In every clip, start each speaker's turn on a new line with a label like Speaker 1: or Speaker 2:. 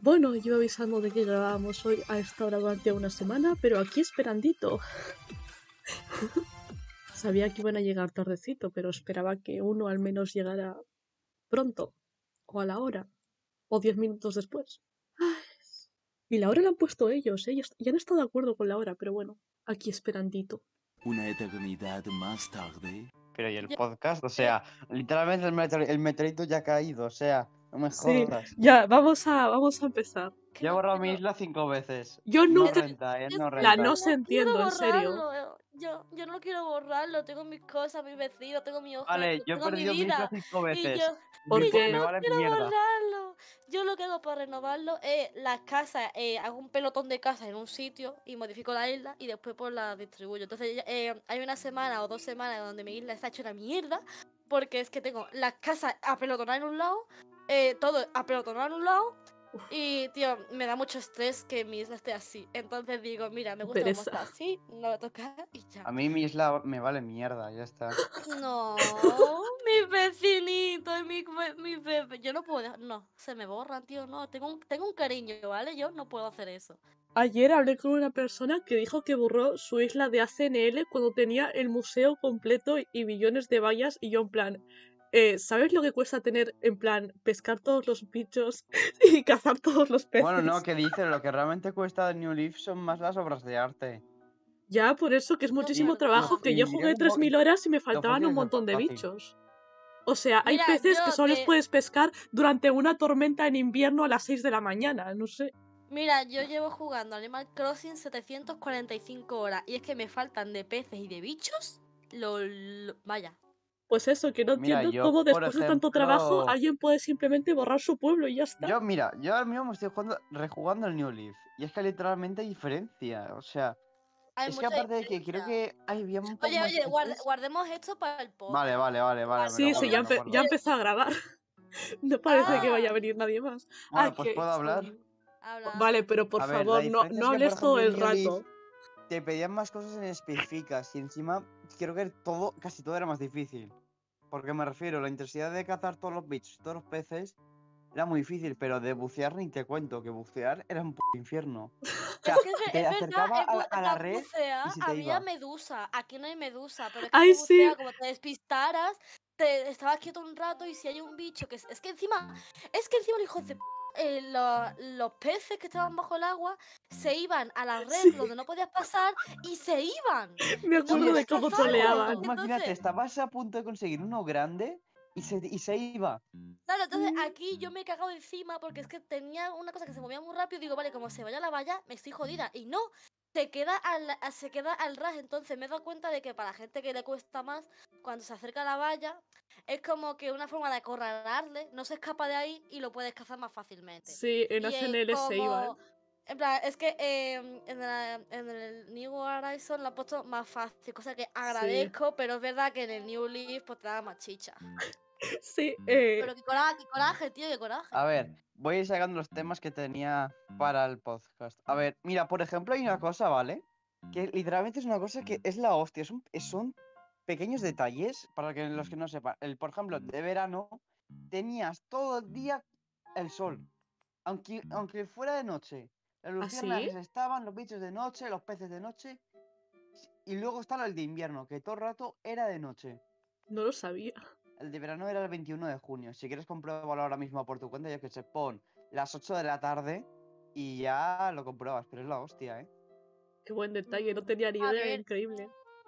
Speaker 1: Bueno, yo avisando de que grabábamos hoy a esta hora durante una semana, pero aquí esperandito. Sabía que iban a llegar tardecito, pero esperaba que uno al menos llegara pronto, o a la hora, o 10 minutos después. Y la hora la han puesto ellos, ¿eh? Ya no estado de acuerdo con la hora, pero bueno, aquí esperandito.
Speaker 2: Una eternidad más tarde.
Speaker 3: Pero ¿y el
Speaker 4: Yo-
Speaker 3: podcast? O sea, literalmente el meteorito ya ha caído, o sea, no me
Speaker 1: Sí,
Speaker 3: jodas.
Speaker 1: ya, vamos a empezar.
Speaker 4: que
Speaker 3: Yo he
Speaker 4: no
Speaker 3: borrado mi
Speaker 4: quiero-
Speaker 3: isla 5 veces.
Speaker 1: Yo
Speaker 3: No
Speaker 1: nunca...
Speaker 3: renta,
Speaker 4: es
Speaker 3: no
Speaker 4: que
Speaker 1: La
Speaker 3: renta.
Speaker 1: no
Speaker 4: no
Speaker 1: se
Speaker 4: quiero
Speaker 1: entiendo, en serio.
Speaker 4: borrarlo. Yo no quiero borrarlo. Tengo mis cosas, mis vecinos, tengo mi
Speaker 3: Vale,
Speaker 4: objeto,
Speaker 3: yo he
Speaker 4: tengo mi
Speaker 3: perdido mi isla
Speaker 4: vida.
Speaker 3: 5
Speaker 4: Y yo,
Speaker 3: veces.
Speaker 1: Porque
Speaker 3: Me
Speaker 4: no
Speaker 3: vale
Speaker 4: quiero
Speaker 3: mierda.
Speaker 4: borrarlo. Yo lo que hago para renovarlo es las casas, hago un pelotón de casas en un sitio y modifico la isla y después pues la distribuyo. Entonces hay una semana o 2 semanas donde mi isla está hecha una mierda porque es que tengo las casas apelotonadas en un lado, todo apelotonado en un lado. Y, tío, me da mucho estrés que mi isla esté así. Entonces digo, mira, me gusta cómo
Speaker 1: pereza.
Speaker 4: está así, no lo toca y ya.
Speaker 3: A mí mi isla me vale mierda, ya está.
Speaker 4: No, mi vecinito y mi bebé. Yo no puedo, no, se me borran, tío, no. Tengo un cariño, ¿vale? Yo no puedo hacer eso.
Speaker 1: Ayer hablé con una persona que dijo que borró su isla de ACNL cuando tenía el museo completo y millones de vallas y yo en plan, ¿sabes lo que cuesta tener en plan pescar todos los bichos y cazar todos los peces?
Speaker 3: Bueno, no, ¿qué dices? Lo que realmente cuesta de New Leaf son más las obras de arte.
Speaker 1: Ya, por eso que es
Speaker 4: No,
Speaker 1: muchísimo
Speaker 4: verdad.
Speaker 1: trabajo, que yo
Speaker 3: Y
Speaker 1: jugué
Speaker 3: es un poco.
Speaker 1: 3000 horas y me
Speaker 3: Lo
Speaker 1: faltaban
Speaker 3: fácil
Speaker 1: un
Speaker 3: es lo
Speaker 1: montón de
Speaker 3: fácil.
Speaker 1: bichos. O sea, hay
Speaker 4: Mira,
Speaker 1: peces que
Speaker 4: yo
Speaker 1: solo los
Speaker 4: de.
Speaker 1: puedes pescar durante una tormenta en invierno a las 6 de la mañana, no sé.
Speaker 4: Mira, yo llevo jugando Animal Crossing 745 horas y es que me faltan de peces y de bichos. Vaya.
Speaker 1: Pues eso, que no
Speaker 3: Mira,
Speaker 1: entiendo
Speaker 3: yo,
Speaker 1: cómo
Speaker 3: por
Speaker 1: después de tanto trabajo
Speaker 3: ejemplo.
Speaker 1: alguien puede simplemente borrar su pueblo y ya está.
Speaker 3: Yo ahora mismo me estoy rejugando el New Leaf. Y es que literalmente hay diferencia. O sea,
Speaker 4: Hay
Speaker 3: es que
Speaker 4: mucha
Speaker 3: aparte de que creo
Speaker 4: diferencia.
Speaker 3: que había un poco más
Speaker 4: Oye,
Speaker 3: peces.
Speaker 4: guardemos esto para el
Speaker 3: Vale,
Speaker 4: podcast.
Speaker 3: vale, me lo
Speaker 1: Sí, sí,
Speaker 3: guardo,
Speaker 1: ya,
Speaker 3: me lo
Speaker 1: ya
Speaker 3: guardo.
Speaker 1: empezó a grabar. No parece que vaya a
Speaker 4: Ah,
Speaker 1: venir nadie más.
Speaker 3: Bueno, pues
Speaker 1: Que
Speaker 3: puedo hablar.
Speaker 1: sí.
Speaker 4: habla.
Speaker 1: Vale, pero por
Speaker 3: A ver, la
Speaker 1: favor, no,
Speaker 3: diferencia
Speaker 1: no
Speaker 3: es que, por
Speaker 1: hables todo
Speaker 3: ejemplo, en
Speaker 1: el
Speaker 3: New Leaf
Speaker 1: rato.
Speaker 3: te pedían más cosas en específicas. Y encima creo que casi todo era más difícil. Porque me refiero, la intensidad de cazar todos los bichos, todos los peces, era muy difícil, pero de bucear ni te cuento, que bucear era un puto infierno. O sea,
Speaker 4: Es que
Speaker 3: te
Speaker 4: es verdad,
Speaker 3: acercaba a la
Speaker 4: para
Speaker 3: red
Speaker 4: bucear
Speaker 3: y se te
Speaker 4: había
Speaker 3: iba.
Speaker 4: medusa. Aquí no hay medusa, pero es que
Speaker 1: Ay,
Speaker 4: tú
Speaker 1: sí.
Speaker 4: buceas, como te despistaras, te estabas quieto un rato y si hay un bicho que es que encima, el hijo de los peces que estaban bajo el agua se iban a la red
Speaker 1: Sí,
Speaker 4: donde no podías pasar y se iban
Speaker 1: me
Speaker 4: y no
Speaker 3: Sí,
Speaker 1: acuerdo
Speaker 3: es
Speaker 1: de
Speaker 4: podías
Speaker 3: que
Speaker 1: cómo
Speaker 3: tú
Speaker 1: troleaban.
Speaker 4: cazarlo.
Speaker 3: imagínate,
Speaker 4: Entonces,
Speaker 3: estabas a punto de conseguir uno grande y se iba.
Speaker 4: claro, entonces aquí yo me he cagado encima porque es que tenía una cosa que se movía muy rápido y digo, vale, como se vaya la valla, me estoy jodida. Y no, se queda al ras. Entonces me he dado cuenta de que para la gente que le cuesta más, cuando se acerca a la valla, es como que una forma de acorralarle, no se escapa de ahí y lo puedes cazar más fácilmente.
Speaker 1: Sí, en
Speaker 4: Y
Speaker 1: ACNL se iban.
Speaker 4: como... En plan, es que en el New Horizon lo han puesto más fácil, cosa que
Speaker 1: Sí,
Speaker 4: agradezco, pero es verdad que en el New Leaf pues te da más chicha.
Speaker 1: sí.
Speaker 4: Pero qué coraje, tío, qué coraje.
Speaker 3: A ver, voy a ir sacando los temas que tenía para el podcast. A ver, mira, por ejemplo, hay una cosa, ¿vale? Que literalmente es una cosa que es la hostia. Son pequeños detalles para que los que no sepan. Por ejemplo, de verano tenías todo el día el sol. Aunque fuera de noche. Las
Speaker 1: ¿Así?
Speaker 3: luciérnagas estaban, los bichos de noche, los peces de noche. Y luego está el de invierno, que todo el rato era de noche.
Speaker 1: No lo sabía.
Speaker 3: El de verano era el 21 de junio. Si quieres comprobarlo ahora mismo por tu cuenta, yo que sé, pon las 8 de la tarde y ya lo compruebas. Pero es la hostia, ¿eh?
Speaker 1: Qué buen detalle, no tenía ni
Speaker 4: A
Speaker 1: idea,
Speaker 4: ver,
Speaker 1: increíble.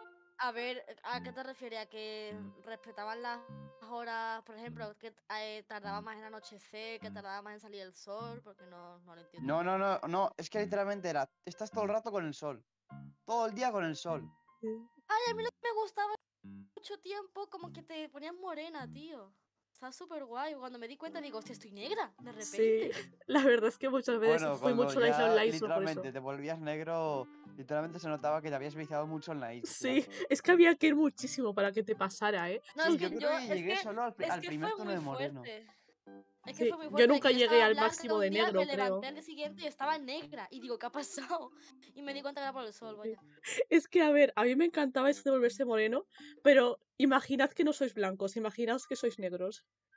Speaker 4: ¿a qué te refieres? ¿A que respetaban las horas, por ejemplo, que tardaba más en anochecer, que tardaba más en salir el sol? Porque no lo entiendo muy bien.
Speaker 3: No. Es que literalmente estás todo el rato con el sol. Todo el día con el sol.
Speaker 4: Ay, a mí lo que me gustaba mucho tiempo, como que te ponías morena, tío. Está súper guay. Cuando me di cuenta, digo, hostia, estoy negra, de
Speaker 1: Sí,
Speaker 4: repente.
Speaker 1: la verdad es que muchas veces
Speaker 3: Bueno,
Speaker 1: fui
Speaker 3: cuando
Speaker 1: mucho a la isla
Speaker 3: ya
Speaker 1: online solo por eso.
Speaker 3: literalmente te volvías negro, literalmente se notaba que te habías viciado mucho en la isla.
Speaker 1: Sí, es que había que ir muchísimo para que te pasara, ¿eh?
Speaker 4: No,
Speaker 3: Sí, yo creo que llegué solo
Speaker 4: es
Speaker 3: al
Speaker 4: que
Speaker 3: primer
Speaker 4: fue
Speaker 3: tono
Speaker 4: muy
Speaker 3: de moreno.
Speaker 4: fuerte. Es que
Speaker 1: Sí,
Speaker 4: fue muy
Speaker 1: yo
Speaker 4: fuerte de
Speaker 1: nunca
Speaker 4: que yo
Speaker 1: llegué
Speaker 4: estaba
Speaker 1: al
Speaker 4: blanca
Speaker 1: máximo
Speaker 4: un
Speaker 1: de
Speaker 4: día, me
Speaker 1: negro, creo.
Speaker 4: levanté al día siguiente y estaba negra. Y digo, ¿qué ha pasado? Y me di cuenta que era por el sol,
Speaker 1: Sí.
Speaker 4: vaya.
Speaker 1: Es que, a ver, a mí me encantaba eso de volverse moreno, pero imaginad que no sois blancos, imaginaos que sois negros.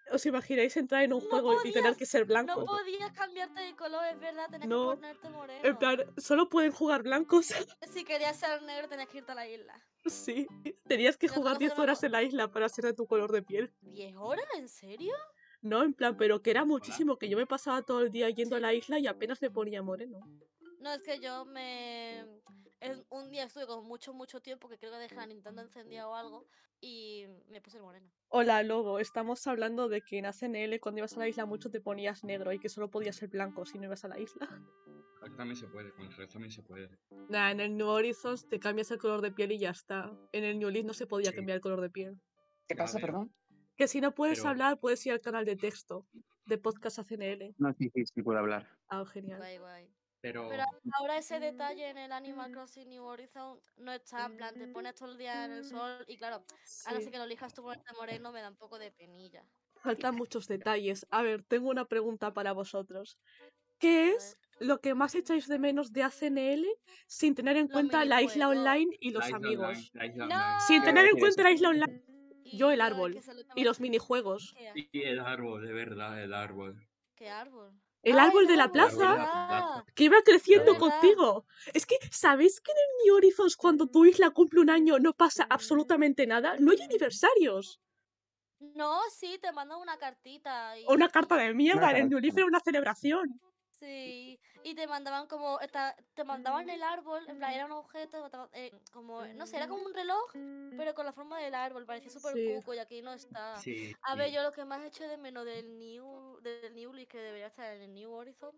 Speaker 1: ¿Os imagináis entrar en un
Speaker 4: No
Speaker 1: juego y tener
Speaker 4: podías,
Speaker 1: que ser
Speaker 4: no
Speaker 1: blanco?
Speaker 4: podías cambiarte de color, es verdad, tenías que
Speaker 1: No,
Speaker 4: ponerte
Speaker 1: en
Speaker 4: moreno.
Speaker 1: plan, solo pueden jugar blancos.
Speaker 4: Si querías ser negro, tenías que irte a la isla.
Speaker 1: Sí, tenías que
Speaker 4: Y otra
Speaker 1: jugar
Speaker 4: cosa
Speaker 1: 10
Speaker 4: que me
Speaker 1: horas en la isla para ser de tu color de piel.
Speaker 4: ¿10 horas? ¿En serio?
Speaker 1: No, en plan, pero que era
Speaker 5: Hola.
Speaker 1: muchísimo, que yo me pasaba todo el día yendo a
Speaker 4: Sí.
Speaker 1: la isla y apenas me ponía moreno.
Speaker 4: No, es que yo un día estuve con mucho tiempo que creo que dejé la Nintendo encendida o algo y me puse el moreno.
Speaker 1: Hola, Lobo, estamos hablando de que en ACNL cuando ibas a la isla mucho te ponías negro y que solo podías ser blanco si no ibas a la isla.
Speaker 5: También se puede, con el resto también se puede.
Speaker 1: Nah, en el New Horizons te cambias el color de piel y ya está. En el New Leaf no se podía
Speaker 5: Sí.
Speaker 1: cambiar el color de piel.
Speaker 3: ¿Qué
Speaker 5: Ya
Speaker 3: pasa,
Speaker 5: veo.
Speaker 3: perdón?
Speaker 1: Que si no puedes
Speaker 5: Pero-
Speaker 1: hablar, puedes ir al canal de texto de Podcast ACNL.
Speaker 3: No, sí puedo hablar.
Speaker 1: Ah, genial.
Speaker 4: Guay.
Speaker 5: Pero
Speaker 4: Pero ahora ese detalle en el Animal Crossing New Horizon no está, en plan, te pones todo el día en el sol y claro, a no
Speaker 1: Sí.
Speaker 4: ser que lo elijas tú ponerte moreno me da un poco de penilla.
Speaker 1: Faltan muchos detalles. A ver, tengo una pregunta para vosotros. ¿Qué
Speaker 4: A
Speaker 1: es lo que más echáis de menos de ACNL sin tener en
Speaker 4: Los
Speaker 1: cuenta la isla
Speaker 4: minijuegos.
Speaker 1: online y los
Speaker 5: la isla
Speaker 1: amigos?
Speaker 5: online, la isla
Speaker 4: ¡No!
Speaker 5: online.
Speaker 1: Sin
Speaker 3: Yo
Speaker 1: tener
Speaker 3: iba a
Speaker 1: en
Speaker 3: decir
Speaker 1: cuenta
Speaker 3: eso.
Speaker 1: la isla online, yo el
Speaker 4: es
Speaker 1: árbol
Speaker 4: que eso es lo que
Speaker 1: y
Speaker 4: más-
Speaker 1: los minijuegos.
Speaker 4: ¿Qué,
Speaker 5: Y el árbol, de verdad, el árbol.
Speaker 4: qué árbol?
Speaker 1: El
Speaker 4: ¡Ah,
Speaker 1: árbol
Speaker 4: el
Speaker 1: de la
Speaker 4: árbol,
Speaker 5: El árbol
Speaker 1: plaza
Speaker 5: de la plaza.
Speaker 1: que iba creciendo
Speaker 4: Es verdad.
Speaker 1: contigo. Es que, ¿sabéis que en el New Horizons cuando tu isla cumple un año no pasa absolutamente nada? No hay aniversarios.
Speaker 4: No, sí, te mandan una cartita y...
Speaker 1: O una carta de mierda,
Speaker 3: Una
Speaker 1: en el
Speaker 3: carta.
Speaker 1: New Leaf era una celebración.
Speaker 4: Sí, y te mandaban como, te mandaban el árbol, en plan, era un objeto, como, no sé, era como un reloj, pero con la forma del árbol, parecía súper
Speaker 1: Sí.
Speaker 4: cuco y aquí no está.
Speaker 5: Sí.
Speaker 4: A ver, yo lo que más he hecho de menos del New Leaf, que debería estar en el New Horizon,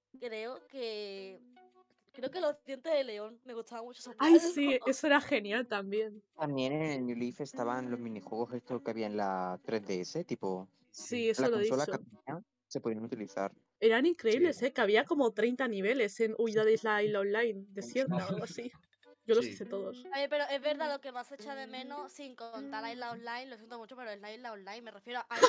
Speaker 4: creo que los dientes de león, me gustaba mucho
Speaker 1: Ay,
Speaker 4: soplarlo.
Speaker 1: sí, eso era genial también.
Speaker 3: También en el New Leaf estaban los minijuegos estos que había en la 3DS, tipo,
Speaker 1: Sí,
Speaker 3: en
Speaker 1: eso
Speaker 3: la
Speaker 1: lo he
Speaker 3: consola
Speaker 1: dicho.
Speaker 3: que tenía, se podían utilizar.
Speaker 1: Eran increíbles,
Speaker 5: Sí.
Speaker 1: que había como 30 niveles en Huida de Isla Online, desierta o algo así. Yo los
Speaker 5: Sí.
Speaker 1: hice todos.
Speaker 4: A ver, pero es verdad lo que más echa de menos, sin contar la isla online, lo siento mucho, pero es la isla online, me refiero a...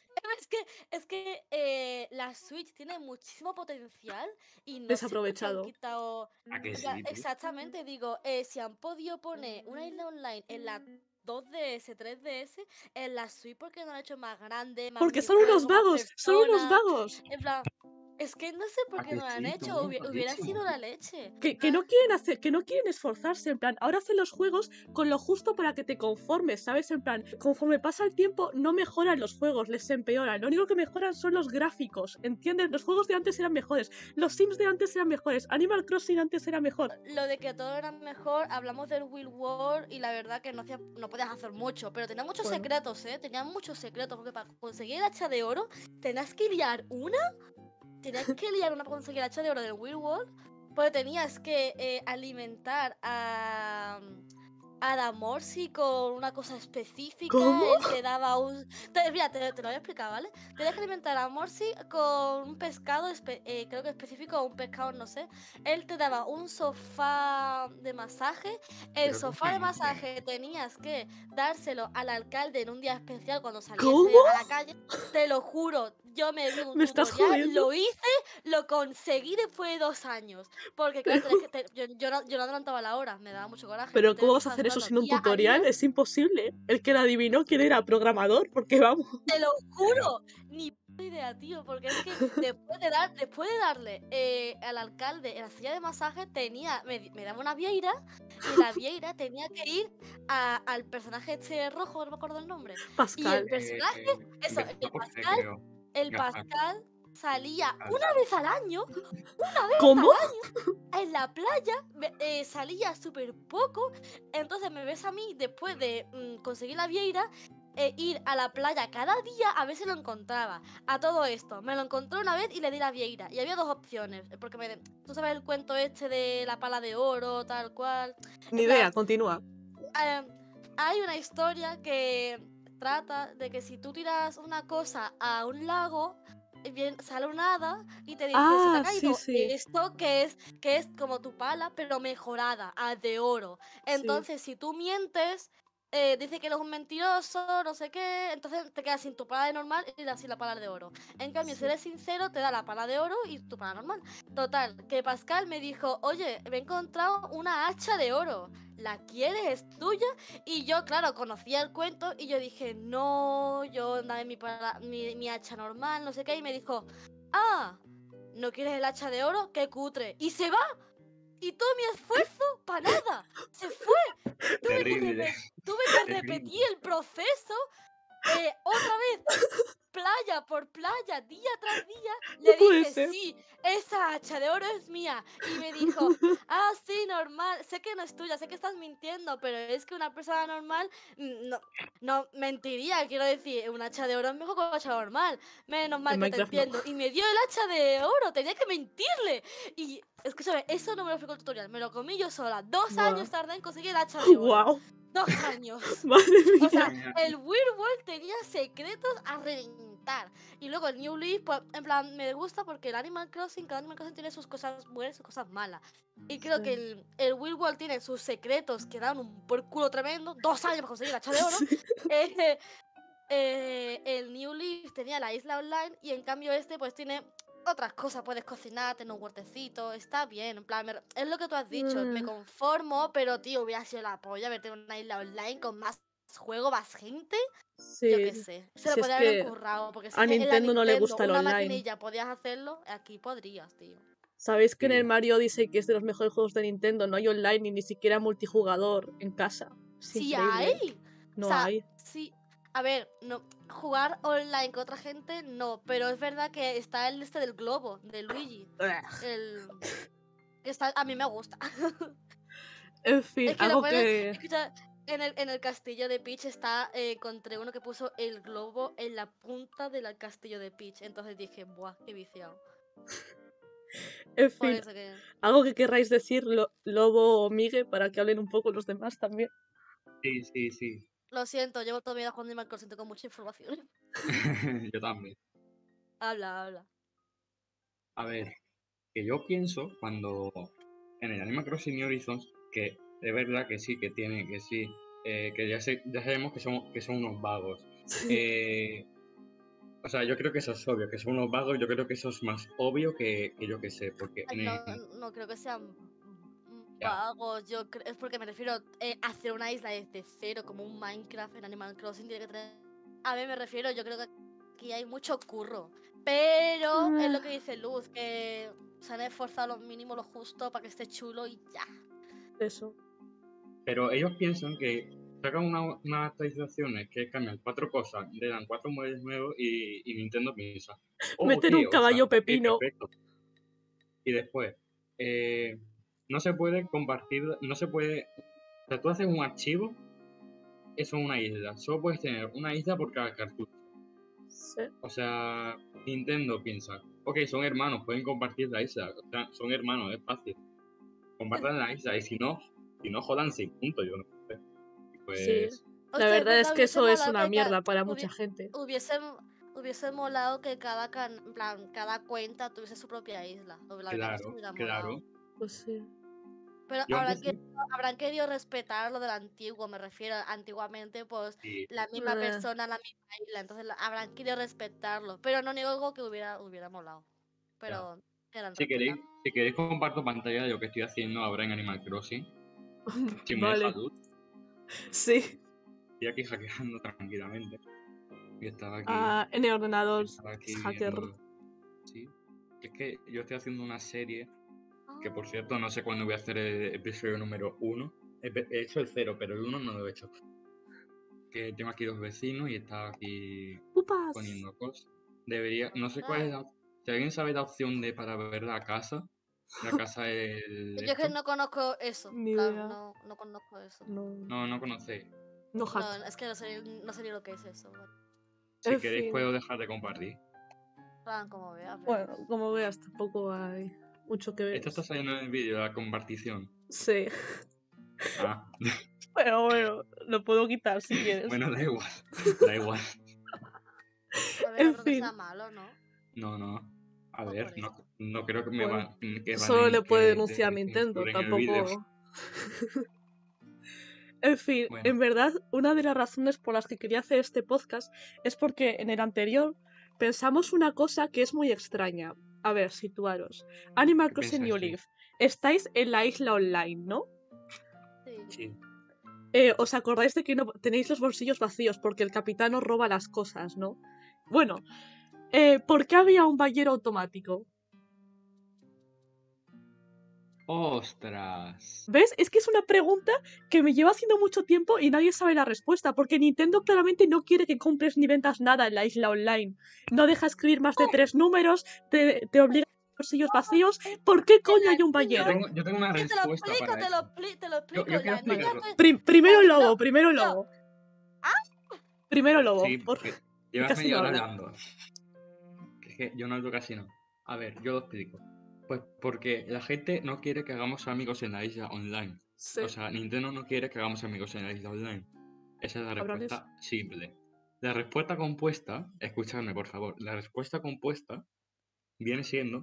Speaker 4: Es que la Switch tiene muchísimo potencial y no sé por qué han
Speaker 1: Desaprovechado.
Speaker 4: quitado...
Speaker 5: ¿A que
Speaker 4: En plan,
Speaker 5: sí, tú?
Speaker 4: exactamente, digo, si han podido poner una isla online en la 2DS, 3DS, en la Switch, ¿por qué no lo han hecho más grande, más
Speaker 1: Porque son unos
Speaker 4: minijuegos, más
Speaker 1: vagos, son unos
Speaker 4: personas?
Speaker 1: vagos.
Speaker 4: En plan, es que no sé por
Speaker 5: ¿A
Speaker 4: qué
Speaker 5: que
Speaker 4: no lo han
Speaker 5: sí,
Speaker 4: hecho,
Speaker 5: tú? Lo has
Speaker 4: hubiera
Speaker 5: dicho.
Speaker 4: sido la leche.
Speaker 1: Que no quieren hacer, que no quieren esforzarse, en plan, ahora hacen los juegos con lo justo para que te conformes, ¿sabes? En plan, conforme pasa el tiempo, no mejoran los juegos, les empeoran. Lo único que mejoran son los gráficos, ¿entiendes? Los juegos de antes eran mejores, los Sims de antes eran mejores, Animal Crossing antes era mejor.
Speaker 4: Lo de que todo era mejor, hablamos del Will World y la verdad que no podías hacer mucho, pero tenía muchos
Speaker 1: Bueno.
Speaker 4: secretos, tenía muchos secretos, porque para conseguir el hacha de oro tenías que liar para conseguir el hacha de oro del Will World, porque tenías que alimentar a Damorsi con una cosa específica.
Speaker 1: ¿Cómo?
Speaker 4: Él te daba un... Mira, te lo voy a explicar, ¿vale? Tenías que alimentar a Morsi con un pescado, creo que específico, o un pescado, no sé. Él te daba un sofá de masaje. El
Speaker 5: Pero
Speaker 4: sofá de
Speaker 5: ¿cómo?
Speaker 4: masaje tenías que dárselo al alcalde en un día especial cuando saliese
Speaker 1: ¿Cómo?
Speaker 4: a la calle. Te lo juro, yo me vi un
Speaker 1: ¿Me estás
Speaker 4: tutorial,
Speaker 1: jodiendo?
Speaker 4: lo hice, lo conseguí después de 2 años. Porque claro, yo no adelantaba la hora, me daba mucho coraje.
Speaker 1: Pero
Speaker 4: Entonces
Speaker 1: ¿cómo
Speaker 4: tú
Speaker 1: vas a
Speaker 4: estabas
Speaker 1: hacer eso
Speaker 4: jugando
Speaker 1: sin un
Speaker 4: día a
Speaker 1: tutorial?
Speaker 4: día.
Speaker 1: Es imposible. El que lo adivinó quién era programador, porque vamos.
Speaker 4: Te lo juro, ni puta idea, tío, porque es que después de darle al alcalde en la silla de masaje, me daba una vieira, y la vieira tenía que ir al personaje este rojo, no me acuerdo el nombre. Y
Speaker 1: Pascal.
Speaker 4: el personaje, eso,
Speaker 5: creo.
Speaker 4: el
Speaker 5: Gaspar.
Speaker 4: Pascal salía
Speaker 5: Pascal.
Speaker 4: una vez al año
Speaker 1: ¿Cómo?
Speaker 4: en la playa, salía súper poco. Entonces me ves a mí, después de conseguir la vieira, ir a la playa cada día a ver si lo encontraba. A todo esto, me lo encontré una vez y le di la vieira. Y había 2 opciones, porque tú sabes el cuento este de la pala de oro, tal cual.
Speaker 1: Ni
Speaker 4: En plan,
Speaker 1: idea, continúa.
Speaker 4: hay una historia que trata de que si tú tiras una cosa a un lago, sale un hada y te dice, se te
Speaker 1: Ah,
Speaker 4: ha caído
Speaker 1: sí, sí.
Speaker 4: esto que es como tu pala, pero mejorada, de oro.
Speaker 1: Sí.
Speaker 4: Entonces, si tú mientes, dice que él es un mentiroso, no sé qué, entonces te quedas sin tu pala de normal y sin la pala de oro. En cambio, si
Speaker 1: Sí.
Speaker 4: eres sincero, te da la pala de oro y tu pala normal. Total, que Pascal me dijo, oye, me he encontrado una hacha de oro, ¿la quieres? ¿Es tuya? Y yo, claro, conocía el cuento y yo dije, no, yo dame mi hacha normal, no sé qué, y me dijo, ah, ¿no quieres el hacha de oro? ¡Qué cutre! Y se va. Y todo mi esfuerzo para nada. Se fue.
Speaker 5: Terrible.
Speaker 4: Tuve que
Speaker 5: Terrible.
Speaker 4: repetir el proceso otra vez, playa por playa, día tras día.
Speaker 1: No
Speaker 4: Le
Speaker 1: puede
Speaker 4: dije,
Speaker 1: ser.
Speaker 4: sí, esa hacha de oro es mía. Y me dijo, ah, sí, normal, sé que no es tuya, sé que estás mintiendo, pero es que una persona normal no mentiría. Quiero decir, un hacha de oro es mejor que un hacha normal. Menos mal
Speaker 1: En
Speaker 4: que te
Speaker 1: Minecraft no.
Speaker 4: entiendo. Y me dio el hacha de oro, tenía que mentirle. Y escúchame, eso no me lo explicó el tutorial, me lo comí yo sola. 2
Speaker 1: Guau.
Speaker 4: años tardé en conseguir el hacha de oro.
Speaker 1: Wow.
Speaker 4: 2 años.
Speaker 1: Madre
Speaker 4: O sea,
Speaker 1: mía.
Speaker 4: el Weird World tenía secretos a reventar. Y luego el New Leaf, pues, en plan, me gusta porque cada Animal Crossing tiene sus cosas buenas y sus cosas malas. Y creo
Speaker 1: Sí.
Speaker 4: que el Weird World tiene sus secretos que dan un por culo tremendo. 2 años para conseguir el hacha de oro.
Speaker 1: Sí.
Speaker 4: El New Leaf tenía la isla online y en cambio este pues tiene otras cosas, puedes cocinar, tener un huertecito, está bien, en plan, es lo que tú has dicho, me conformo, pero tío, hubiera sido la polla verte en una isla online con más juego, más gente, yo qué
Speaker 1: Sí.
Speaker 4: sé, se
Speaker 1: Si
Speaker 4: lo
Speaker 1: es
Speaker 4: podría haber
Speaker 1: que
Speaker 4: currado, porque si
Speaker 1: a
Speaker 4: es que en la
Speaker 1: Nintendo no le
Speaker 4: Nintendo
Speaker 1: gusta el
Speaker 4: una
Speaker 1: online.
Speaker 4: maquinilla podías hacerlo, aquí podrías, tío.
Speaker 1: ¿Sabéis que en
Speaker 5: Sí.
Speaker 1: el Mario Odyssey, que es de los mejores juegos de Nintendo, no hay online ni siquiera multijugador en casa? Es
Speaker 4: Sí
Speaker 1: increíble.
Speaker 4: hay,
Speaker 1: No
Speaker 4: o sea,
Speaker 1: hay.
Speaker 4: sí. A ver, no, jugar online con otra gente, no, pero es verdad que está el este del globo, de Luigi. El que está, a mí me gusta.
Speaker 1: En fin,
Speaker 4: Es que lo
Speaker 1: algo
Speaker 4: ponen,
Speaker 1: que...
Speaker 4: escucha, en el castillo de Peach encontré uno que puso el globo en la punta del castillo de Peach. Entonces dije, buah, qué viciado.
Speaker 1: En
Speaker 4: Por
Speaker 1: fin,
Speaker 4: eso que.
Speaker 1: algo que querráis decir, Lobo o Migue, para que hablen un poco los demás también.
Speaker 5: Sí, sí, sí.
Speaker 4: Lo siento, llevo toda mi vida jugando Animal Crossing, tengo mucha información.
Speaker 5: Yo también.
Speaker 4: Habla.
Speaker 5: A ver, que yo pienso cuando en el Animal Crossing New Horizons, que es verdad que sí, que tiene, que sí, que ya sabemos que son unos vagos. O sea, yo creo que eso es obvio, que son unos vagos, yo creo que eso es más obvio que yo que sé, porque
Speaker 4: Ay, no creo que sean
Speaker 5: ya,
Speaker 4: vagos, es porque me refiero a hacer una isla desde cero, como un Minecraft en Animal Crossing, tiene que tener. A ver, me refiero, yo creo que aquí hay mucho curro. Pero es lo que dice Luz, que se han esforzado lo mínimo, lo justo para que esté chulo y ya.
Speaker 1: Eso.
Speaker 5: pero ellos piensan que sacan unas actualizaciones que cambian 4 cosas, le dan 4 modelos nuevos y Nintendo piensa, oh,
Speaker 1: Meter un
Speaker 5: tío, o sea,
Speaker 1: caballo
Speaker 5: ok,
Speaker 1: pepino.
Speaker 5: perfecto. Y después, no se puede compartir, no se puede, o sea, tú haces un archivo, eso es una isla, solo puedes tener una isla por cada cartucho.
Speaker 1: Sí.
Speaker 5: O sea, Nintendo piensa, ok, son hermanos, pueden compartir la isla, o sea, son hermanos, es fácil. Compartan la isla, y si no jodan sin puntos, yo no sé. Y
Speaker 1: Sí.
Speaker 5: pues,
Speaker 1: La
Speaker 4: Hostia, es
Speaker 1: verdad es
Speaker 4: verdad,
Speaker 1: que
Speaker 4: hubiese
Speaker 1: eso es
Speaker 4: molado
Speaker 1: una
Speaker 4: que
Speaker 1: mierda para mucha gente.
Speaker 4: hubiese molado que en plan, cada cuenta tuviese su propia isla. La verdad que eso hubiera molado.
Speaker 5: claro.
Speaker 1: Pues sí.
Speaker 4: Pero
Speaker 5: Yo antes sí,
Speaker 4: habrán querido respetar lo del antiguo, me refiero. Antiguamente, pues,
Speaker 5: sí,
Speaker 4: la misma persona, la misma isla. Entonces habrán querido respetarlo. Pero no niego que hubiera molado. Pero eran respetar.
Speaker 5: si queréis comparto pantalla de lo que estoy haciendo ahora en Animal Crossing. Si me deja
Speaker 1: Vale.
Speaker 5: luz,
Speaker 1: Sí.
Speaker 5: estoy aquí hackeando tranquilamente. Y estaba aquí,
Speaker 1: En el ordenador
Speaker 5: estaba aquí
Speaker 1: hacker.
Speaker 5: viendo. Sí. Es que yo estoy haciendo una serie que, por cierto, no sé cuándo voy a hacer el episodio número 1. He hecho el 0, pero el 1 no lo he hecho. Que tengo aquí 2 vecinos y estaba aquí
Speaker 1: ¡Upas!
Speaker 5: poniendo cosas. Debería, no sé cuál es la. Si alguien sabe la opción de para ver la casa es
Speaker 4: Yo es que
Speaker 5: esto.
Speaker 4: no conozco eso.
Speaker 1: Ni
Speaker 4: En plan,
Speaker 1: idea.
Speaker 4: no conozco eso.
Speaker 1: No.
Speaker 5: No conocéis.
Speaker 1: No
Speaker 4: No,
Speaker 1: hack.
Speaker 4: es que no sé ni lo que es eso. Bueno,
Speaker 5: Si
Speaker 1: En
Speaker 5: queréis
Speaker 1: fin.
Speaker 5: puedo dejar de compartir.
Speaker 4: plan, como veas,
Speaker 1: Bueno,
Speaker 4: verás.
Speaker 1: como veas, tampoco hay mucho que ver.
Speaker 5: Esto está saliendo en el vídeo, la compartición.
Speaker 1: Sí.
Speaker 5: Ah,
Speaker 1: Pero bueno, lo puedo quitar si quieres.
Speaker 5: bueno, da igual. Da igual.
Speaker 4: A ver, no
Speaker 1: En
Speaker 4: creo que sea
Speaker 1: fin.
Speaker 4: malo, ¿no?
Speaker 5: No. A
Speaker 4: No
Speaker 5: ver,
Speaker 4: por eso.
Speaker 5: no creo que me
Speaker 1: Bueno,
Speaker 5: que
Speaker 1: solo le puede
Speaker 5: que
Speaker 1: denunciar a Nintendo,
Speaker 5: censuren el vídeo.
Speaker 1: tampoco. En fin,
Speaker 5: Bueno.
Speaker 1: en verdad, una de las razones por las que quería hacer este podcast es porque en el anterior pensamos una cosa que es muy extraña. A ver, situaros. Animal
Speaker 5: ¿Qué
Speaker 1: Crossing New
Speaker 5: pensaste?
Speaker 1: Leaf. Estáis en la isla online, ¿no?
Speaker 4: Sí.
Speaker 5: Sí.
Speaker 1: ¿Os acordáis de que no tenéis los bolsillos vacíos porque el capitán os roba las cosas, ¿no? Bueno, ¿por qué había un ballero automático?
Speaker 5: ¡Ostras!
Speaker 1: ¿Ves? Es que es una pregunta que me lleva haciendo mucho tiempo y nadie sabe la respuesta, porque Nintendo claramente no quiere que compres ni vendas nada en la isla online. No deja escribir más de 3 números, te obliga a tener bolsillos vacíos. ¿Por qué coño hay un
Speaker 5: Yo
Speaker 1: ballero?
Speaker 5: tengo una
Speaker 4: Que te lo
Speaker 5: respuesta
Speaker 4: explico,
Speaker 5: para eso.
Speaker 4: te lo explico.
Speaker 5: Yo quiero
Speaker 4: La niña
Speaker 5: explicarlo.
Speaker 1: Primero el
Speaker 4: no,
Speaker 1: lobo, primero el
Speaker 4: no.
Speaker 1: lobo. Primero el lobo.
Speaker 5: Sí, porque llevas
Speaker 1: casi
Speaker 5: media
Speaker 1: no
Speaker 5: hora
Speaker 1: habla.
Speaker 5: hablando. Que es que yo no hablo casi no. A ver, yo lo explico. Pues porque la gente no quiere que hagamos amigos en la isla online.
Speaker 1: Sí.
Speaker 5: O sea, Nintendo no quiere que hagamos amigos en la isla online. Esa es la
Speaker 1: Cabrones.
Speaker 5: respuesta simple. La respuesta compuesta, escuchadme por favor, la respuesta compuesta viene siendo...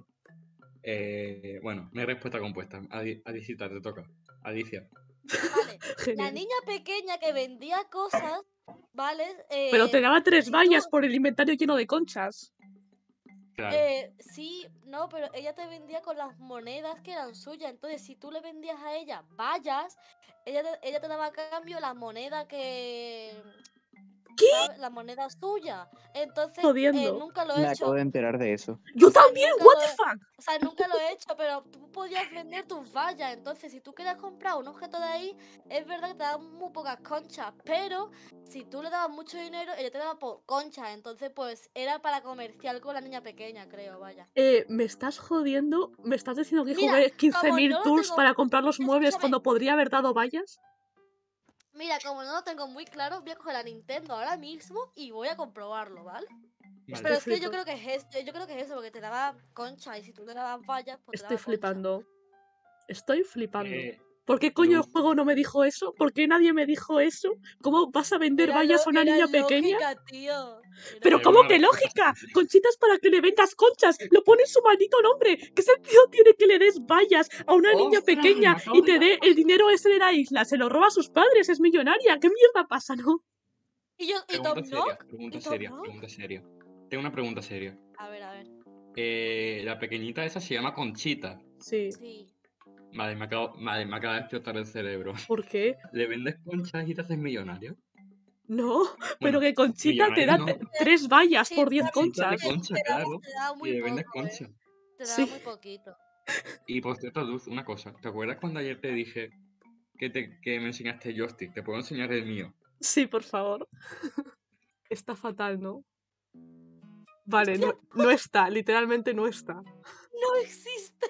Speaker 5: bueno, no hay respuesta compuesta. Adicita, te toca. Adicia.
Speaker 4: Vale, la
Speaker 1: Genial.
Speaker 4: niña pequeña que vendía cosas, ¿vale?
Speaker 1: Pero te daba 3
Speaker 4: si
Speaker 1: vallas
Speaker 4: tú-
Speaker 1: por el inventario lleno de conchas.
Speaker 5: Claro.
Speaker 4: sí, no, pero ella te vendía con las monedas que eran suyas. Entonces, si tú le vendías a ella vallas, ella te daba a cambio la moneda que...
Speaker 1: ¿Qué?
Speaker 4: ¿sabes? La moneda suya. Entonces,
Speaker 1: Jodiendo.
Speaker 4: nunca lo
Speaker 6: Me
Speaker 4: he
Speaker 6: acabo
Speaker 4: hecho.
Speaker 6: de enterar de eso.
Speaker 1: Yo
Speaker 4: O sea,
Speaker 1: también,
Speaker 4: nunca
Speaker 1: what
Speaker 4: lo
Speaker 1: the
Speaker 4: he-
Speaker 1: fuck.
Speaker 4: O sea, nunca lo he hecho, pero tú podías vender tus vallas. Entonces, si tú querías comprar un objeto de ahí, es verdad que te daban muy pocas conchas. Pero si tú le dabas mucho dinero, ella te daba por conchas. Entonces, pues era para comercial con la niña pequeña, creo, vaya.
Speaker 1: Me estás jodiendo, me estás diciendo que
Speaker 4: Mira,
Speaker 1: jugué
Speaker 4: como
Speaker 1: 15.000
Speaker 4: no lo
Speaker 1: tours
Speaker 4: tengo.
Speaker 1: para comprar los muebles
Speaker 4: Escúchame,
Speaker 1: cuando podría haber dado vallas.
Speaker 4: mira, como no lo tengo muy claro, voy a coger la Nintendo ahora mismo y voy a comprobarlo, ¿vale?
Speaker 5: Vale.
Speaker 4: Pero es que yo
Speaker 1: flipando.
Speaker 4: creo que es yo creo que es eso, porque te daba concha y si tú le dabas vallas, pues te
Speaker 1: Estoy
Speaker 4: daba concha.
Speaker 1: flipando. Estoy flipando.
Speaker 5: Eh,
Speaker 1: ¿Por qué coño el
Speaker 5: Luz,
Speaker 1: juego no me dijo eso? ¿Por qué nadie me dijo eso? ¿Cómo vas a vender vallas a una
Speaker 4: Era
Speaker 1: niña pequeña?
Speaker 4: lógica, tío.
Speaker 1: Pero
Speaker 4: Era
Speaker 1: ¿cómo
Speaker 5: una
Speaker 1: que
Speaker 5: respuesta
Speaker 1: lógica?
Speaker 5: simple.
Speaker 1: Conchitas para que le vendas conchas. Lo pone en su maldito nombre. ¿Qué sentido tiene que le des vallas a una niña
Speaker 5: ¡Ostras!
Speaker 1: pequeña
Speaker 5: Me acabo
Speaker 1: y
Speaker 5: de
Speaker 1: te
Speaker 5: dar-
Speaker 1: dé el dinero ese de la isla? Se lo roba a sus padres, es millonaria. ¿Qué mierda pasa, no?
Speaker 4: Y Tom
Speaker 5: Pregunta seria,
Speaker 4: Nook.
Speaker 5: pregunta
Speaker 4: ¿Y Tom
Speaker 5: seria,
Speaker 4: Nook?
Speaker 5: pregunta seria. Tengo una pregunta seria.
Speaker 4: A ver.
Speaker 5: La pequeñita esa se llama Conchita.
Speaker 1: Sí.
Speaker 4: Sí.
Speaker 5: Vale, me acaba de explotar el cerebro.
Speaker 1: ¿Por qué?
Speaker 5: ¿Le vendes conchas y te haces millonario?
Speaker 1: No, pero
Speaker 5: Bueno,
Speaker 1: que Conchita te
Speaker 5: millonario
Speaker 1: da
Speaker 5: no.
Speaker 1: 3 vallas
Speaker 4: Sí,
Speaker 1: por 10
Speaker 5: Conchitas de
Speaker 1: conchas.
Speaker 5: concha,
Speaker 4: te daba,
Speaker 5: claro.
Speaker 4: te daba
Speaker 5: Y
Speaker 4: muy
Speaker 5: le vendes
Speaker 4: poco,
Speaker 5: concha.
Speaker 4: Te daba
Speaker 1: Sí.
Speaker 4: muy poquito.
Speaker 5: Y por cierto, Luz, una cosa. ¿Te acuerdas cuando ayer te dije que me enseñaste joystick? Te puedo enseñar el mío.
Speaker 1: Sí, por favor. Está fatal, ¿no? Vale,
Speaker 4: Hostia,
Speaker 1: no está, literalmente no está.
Speaker 4: no existe.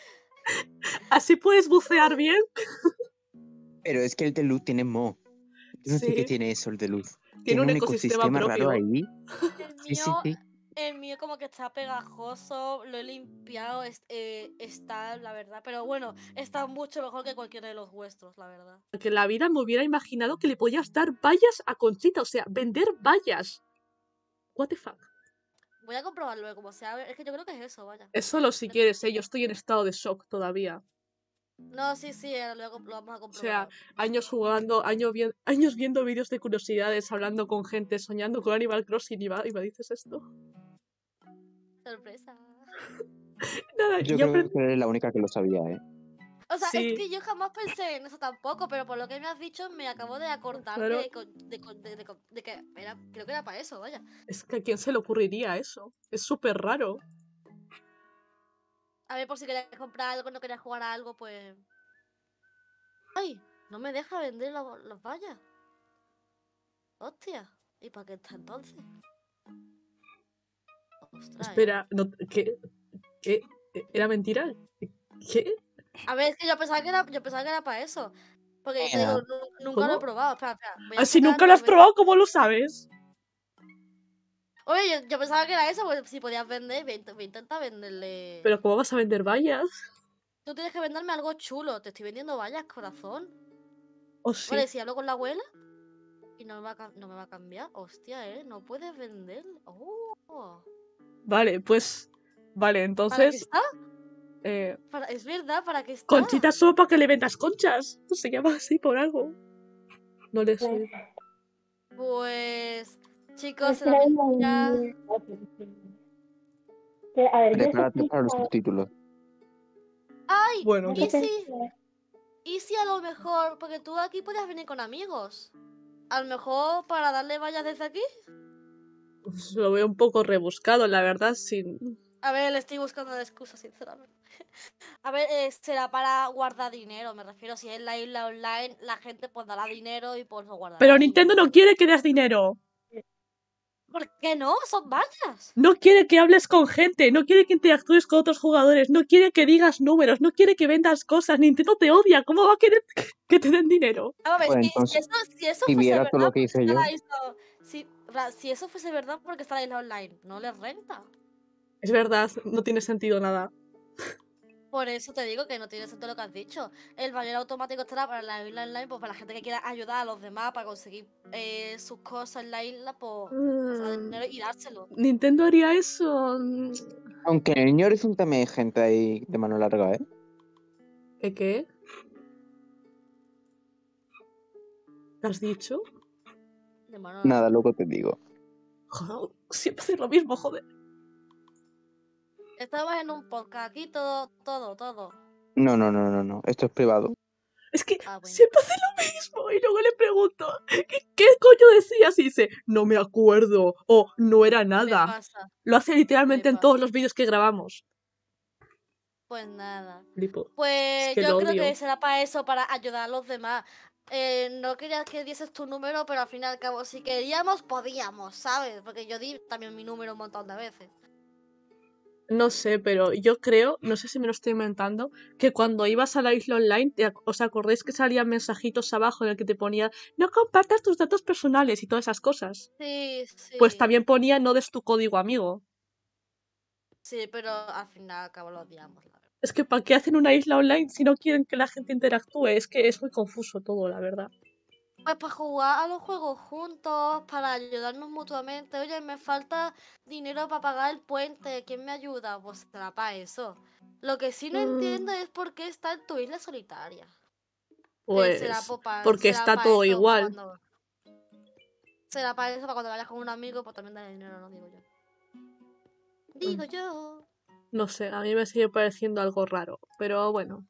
Speaker 1: ¿Así puedes bucear bien?
Speaker 6: Pero es que el de luz tiene mo. Yo no sé qué
Speaker 1: Sí.
Speaker 6: tiene eso el de luz.
Speaker 1: Tiene un
Speaker 6: un
Speaker 1: ecosistema
Speaker 6: ecosistema raro
Speaker 1: propio.
Speaker 6: ahí.
Speaker 4: El
Speaker 6: Sí, sí,
Speaker 4: mío,
Speaker 6: sí.
Speaker 4: el mío como que está pegajoso, lo he limpiado, está, la verdad. Pero bueno, está mucho mejor que cualquiera de los vuestros, la verdad.
Speaker 1: Que en la vida me hubiera imaginado que le podías dar vallas a Conchita, o sea, vender vallas. What the fuck.
Speaker 4: Voy a comprobarlo como sea. Es que yo creo que es eso, vaya.
Speaker 1: Es solo si quieres, yo estoy en estado de shock todavía.
Speaker 4: No, sí, lo vamos a
Speaker 1: O
Speaker 4: comprobar.
Speaker 1: sea, años jugando, años viendo vídeos de curiosidades, hablando con gente, soñando con Animal Crossing y me dices esto.
Speaker 4: Sorpresa.
Speaker 1: Nada,
Speaker 6: Yo
Speaker 1: yo
Speaker 6: creo que eres la única que lo sabía, ¿eh?
Speaker 4: O sea,
Speaker 1: Sí.
Speaker 4: es que yo jamás pensé en eso tampoco, pero por lo que me has dicho me acabo de acordar
Speaker 1: Claro.
Speaker 4: de que creo que era para eso, vaya.
Speaker 1: Es que a quién se le ocurriría eso. Es súper raro.
Speaker 4: A ver, por si querías comprar algo, no querías jugar a algo, pues... ¡Ay! No me deja vender los vallas. Hostia. ¿Y para qué está entonces? Ostras,
Speaker 1: Espera, no, ¿qué? ¿Era mentira? ¿Qué?
Speaker 4: A ver, es que yo pensaba que era para eso. Porque te digo, nunca lo he
Speaker 1: ¿Cómo?
Speaker 4: probado. Espera. Voy a
Speaker 1: Ah, si nunca
Speaker 4: sacarlo
Speaker 1: lo
Speaker 4: y
Speaker 1: has probado, ¿cómo lo sabes?
Speaker 4: Oye, yo pensaba que era eso, pues si podías vender, voy a intentar venderle...
Speaker 1: Pero ¿cómo vas a vender vallas?
Speaker 4: Tú tienes que venderme algo chulo. Te estoy vendiendo vallas, corazón.
Speaker 1: ¿O sí?
Speaker 4: Vale, si hablo con la abuela y no me va a cambiar. Hostia, no puedes vender. Oh.
Speaker 1: Vale, pues... Vale,
Speaker 4: ¿Para qué
Speaker 1: entonces...
Speaker 4: está?
Speaker 1: eh,
Speaker 4: Es verdad, ¿para qué está?
Speaker 1: Conchita solo para que le vendas conchas. Se llama así por algo. no le sé.
Speaker 4: Pues, chicos,
Speaker 7: Espera
Speaker 4: la
Speaker 7: un
Speaker 4: mentira.
Speaker 7: momento. A ver, yo
Speaker 6: Prepárate para los subtítulos.
Speaker 4: ¡Ay!
Speaker 1: Bueno,
Speaker 4: ¿Y si a lo mejor? Porque tú aquí podías venir con amigos. A lo mejor para darle vallas desde aquí.
Speaker 1: pues lo veo un poco rebuscado, la verdad, sin...
Speaker 4: A ver, le estoy buscando la excusa, sinceramente. A ver, será para guardar dinero, me refiero. Si es la isla online, la gente pues dará dinero y pues lo guardará
Speaker 1: Pero
Speaker 4: ahí.
Speaker 1: Nintendo no quiere que des dinero.
Speaker 4: ¿Por qué no? Son vallas.
Speaker 1: No quiere que hables con gente, no quiere que interactúes con otros jugadores, no quiere que digas números, no quiere que vendas cosas. Nintendo te odia, ¿cómo va a querer que te den dinero?
Speaker 4: A ver,
Speaker 6: Pues
Speaker 4: si
Speaker 6: entonces,
Speaker 4: eso
Speaker 6: si
Speaker 4: fuese
Speaker 6: viera
Speaker 4: verdad,
Speaker 6: todo lo que
Speaker 4: porque
Speaker 6: hice
Speaker 4: está
Speaker 6: yo.
Speaker 4: la isla... Si eso fuese verdad, porque está la isla online, no les renta.
Speaker 1: Es verdad, no tiene sentido nada.
Speaker 4: Por eso te digo que no tiene sentido lo que has dicho. El ballero automático estará para la isla online, pues para la gente que quiera ayudar a los demás para conseguir sus cosas en la isla, pues sacar dinero y dárselo.
Speaker 1: Nintendo haría eso.
Speaker 6: Aunque en el New Horizon también hay gente ahí de mano larga, ¿eh?
Speaker 1: ¿Qué? ¿Qué has dicho?
Speaker 4: De mano
Speaker 6: Nada,
Speaker 4: larga.
Speaker 6: luego te digo.
Speaker 1: Joder, siempre haces lo mismo, joder.
Speaker 4: Estamos en un podcast aquí, todo.
Speaker 6: No. Esto es privado.
Speaker 1: Es que
Speaker 4: Ah, bueno.
Speaker 1: siempre hace lo mismo. Y luego le pregunto, ¿qué coño decías? Y dice, no me acuerdo. O no era
Speaker 4: Me
Speaker 1: nada.
Speaker 4: pasa,
Speaker 1: Lo hace literalmente
Speaker 4: me
Speaker 1: en todos
Speaker 4: pasa.
Speaker 1: los vídeos que grabamos.
Speaker 4: Pues nada.
Speaker 1: Flipo. Es
Speaker 4: Pues
Speaker 1: que
Speaker 4: yo
Speaker 1: lo
Speaker 4: creo
Speaker 1: odio.
Speaker 4: que será para eso, para ayudar a los demás. No quería que dieses tu número, pero al fin y al cabo, si queríamos, podíamos, ¿sabes? Porque yo di también mi número un montón de veces.
Speaker 1: No sé, pero yo creo, no sé si me lo estoy inventando, que cuando ibas a la isla online, ¿os acordáis que salían mensajitos abajo en el que te ponía no compartas tus datos personales y todas esas cosas?
Speaker 4: Sí,
Speaker 1: Pues
Speaker 4: sí.
Speaker 1: también ponía no des tu código amigo.
Speaker 4: Sí, pero al fin y al cabo lo odiamos, la verdad.
Speaker 1: Es que ¿para qué hacen una isla online si no quieren que la gente interactúe? Es que es muy confuso todo, la verdad.
Speaker 4: Pues para jugar a los juegos juntos, para ayudarnos mutuamente. Oye, me falta dinero para pagar el puente. ¿Quién me ayuda? Pues será para eso. Lo que sí no entiendo es por qué está en tu isla solitaria. Que será
Speaker 1: Pues porque está
Speaker 4: para
Speaker 1: todo
Speaker 4: eso, para
Speaker 1: igual.
Speaker 4: cuando... Será para eso, para cuando vayas con un amigo, pues también darle dinero, no digo yo. Digo yo.
Speaker 1: No sé, a mí me sigue pareciendo algo raro, pero bueno.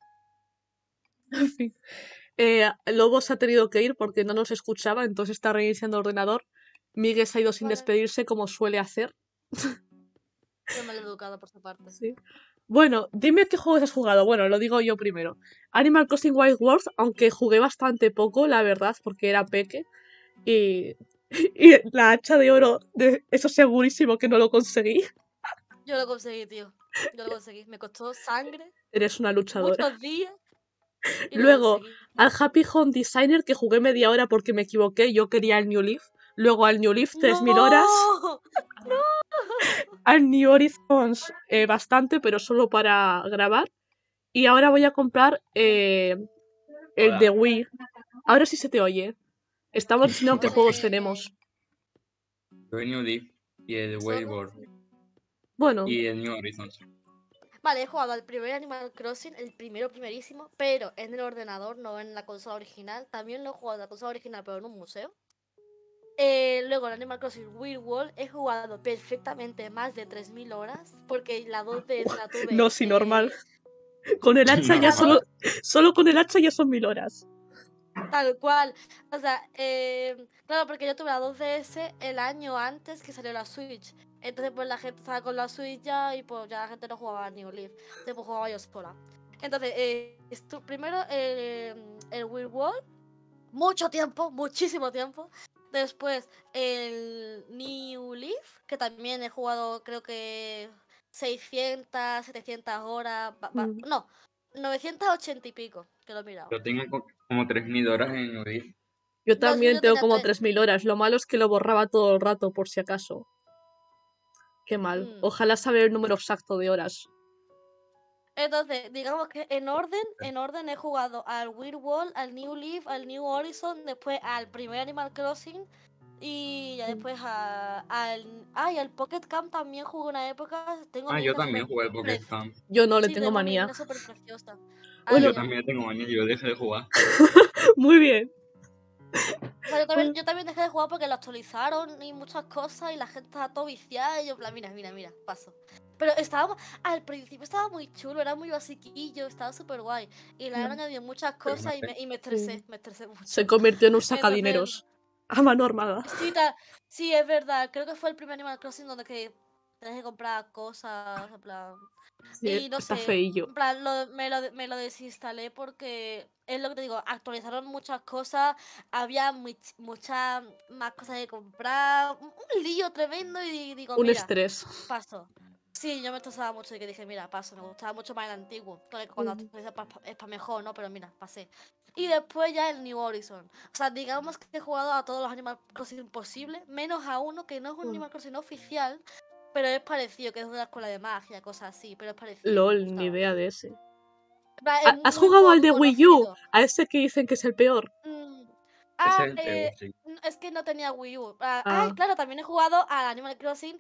Speaker 1: En fin. Lobo se ha tenido que ir porque no nos escuchaba, entonces está reiniciando el ordenador. Miguel se ha ido sin
Speaker 4: Vale.
Speaker 1: despedirse como suele hacer.
Speaker 4: Qué mal educado por su parte.
Speaker 1: Sí. Bueno, dime qué juegos has jugado. Bueno, lo digo yo primero. Animal Crossing Wild World, aunque jugué bastante poco, la verdad, porque era peque. Y, y la hacha de oro, eso segurísimo que no lo conseguí.
Speaker 4: Yo lo conseguí, tío. Yo lo conseguí. Me costó sangre,
Speaker 1: Eres una luchadora.
Speaker 4: muchos días. Y lo
Speaker 1: Luego,
Speaker 4: conseguí.
Speaker 1: al Happy Home Designer, que jugué media hora porque me equivoqué, yo quería el New Leaf. Luego al New Leaf 3000 horas.
Speaker 4: ¡No!
Speaker 1: Al New Horizons bastante, pero solo para grabar. Y ahora voy a comprar el de Wii. Ahora sí se te oye. Estamos diciendo qué juegos tenemos.
Speaker 5: Yo el New Leaf y el Wayward
Speaker 1: Bueno,
Speaker 5: y el New Horizons.
Speaker 4: Vale, he jugado al primer Animal Crossing, el primerísimo, pero en el ordenador, no en la consola original. También lo he jugado en la consola original, pero en un museo. Luego el Animal Crossing Weird World he jugado perfectamente más de 3000 horas, porque la 2DS la tuve.
Speaker 1: no, sí, normal. Con el hacha
Speaker 5: No,
Speaker 1: ya
Speaker 5: no.
Speaker 1: solo con el hacha ya son 1000 horas.
Speaker 4: Tal cual. O sea, claro, porque yo tuve la 2DS el año antes que salió la Switch. Entonces, pues la gente estaba con la Switch ya y pues ya la gente no jugaba a New Leaf. Entonces, pues jugaba yo sola. Entonces, primero el Weird World, mucho tiempo, muchísimo tiempo. Después el New Leaf, que también he jugado creo que 600, 700 horas. No, 980 y pico, que lo he mirado.
Speaker 5: Yo tengo como 3000 horas en New Leaf.
Speaker 1: Yo
Speaker 4: No,
Speaker 1: también
Speaker 4: yo
Speaker 1: tengo
Speaker 4: tenía
Speaker 1: como
Speaker 4: 3.
Speaker 1: 3000 horas. Lo malo es que lo borraba todo el rato, por si acaso. Qué mal. Ojalá saber el número exacto de horas.
Speaker 4: Entonces, digamos que en orden he jugado al Weird World, al New Leaf, al New Horizon, después al primer Animal Crossing y ya después al Pocket Camp también jugué una época. Tengo mi
Speaker 5: Yo
Speaker 4: isla
Speaker 5: también
Speaker 4: súper
Speaker 5: jugué al Pocket Camp.
Speaker 1: Yo no, le
Speaker 4: Sí,
Speaker 1: tengo
Speaker 4: tengo mi
Speaker 1: manía.
Speaker 4: isla súper preciosa.
Speaker 1: Bueno,
Speaker 5: Yo también tengo manía, yo dejé de jugar.
Speaker 1: Muy bien.
Speaker 4: O sea, yo también dejé de jugar porque lo actualizaron y muchas cosas y la gente estaba todo viciada y yo en plan, mira, paso. Pero al principio estaba muy chulo, era muy basiquillo, estaba súper guay. Y le han añadido muchas cosas y me estresé mucho.
Speaker 1: Se convirtió en un
Speaker 4: Entonces,
Speaker 1: sacadineros. A mano armada.
Speaker 4: sí, es verdad, creo que fue el primer Animal Crossing donde que tenés que comprar cosas, en plan...
Speaker 1: Sí,
Speaker 4: Y no
Speaker 1: está
Speaker 4: sé,
Speaker 1: feillo.
Speaker 4: en plan, me lo desinstalé porque es lo que te digo, actualizaron muchas cosas, había muchas más cosas que comprar, un lío tremendo y digo,
Speaker 1: Un
Speaker 4: mira,
Speaker 1: estrés.
Speaker 4: paso. Sí, yo me estresaba mucho y que dije, mira, paso, me gustaba mucho más el antiguo, que cuando actualiza es para mejor, ¿no? Pero mira, pasé. Y después ya el New Horizon. O sea, digamos que he jugado a todos los Animal Crossing posibles, menos a uno que no es un Animal Crossing oficial, pero es parecido, que es de una escuela de magia, cosas así, pero es parecido, me
Speaker 1: LOL, ni
Speaker 4: gustaba.
Speaker 1: idea de ese.
Speaker 4: En plan, es
Speaker 1: ¿Has
Speaker 4: muy
Speaker 1: jugado al
Speaker 4: poco
Speaker 1: de Wii U?
Speaker 4: conocido.
Speaker 1: A ese que dicen que es el peor.
Speaker 4: Mm,
Speaker 5: Ese es el peor, sí.
Speaker 4: es que no tenía Wii U.
Speaker 1: Ah.
Speaker 4: Claro, también he jugado al Animal Crossing,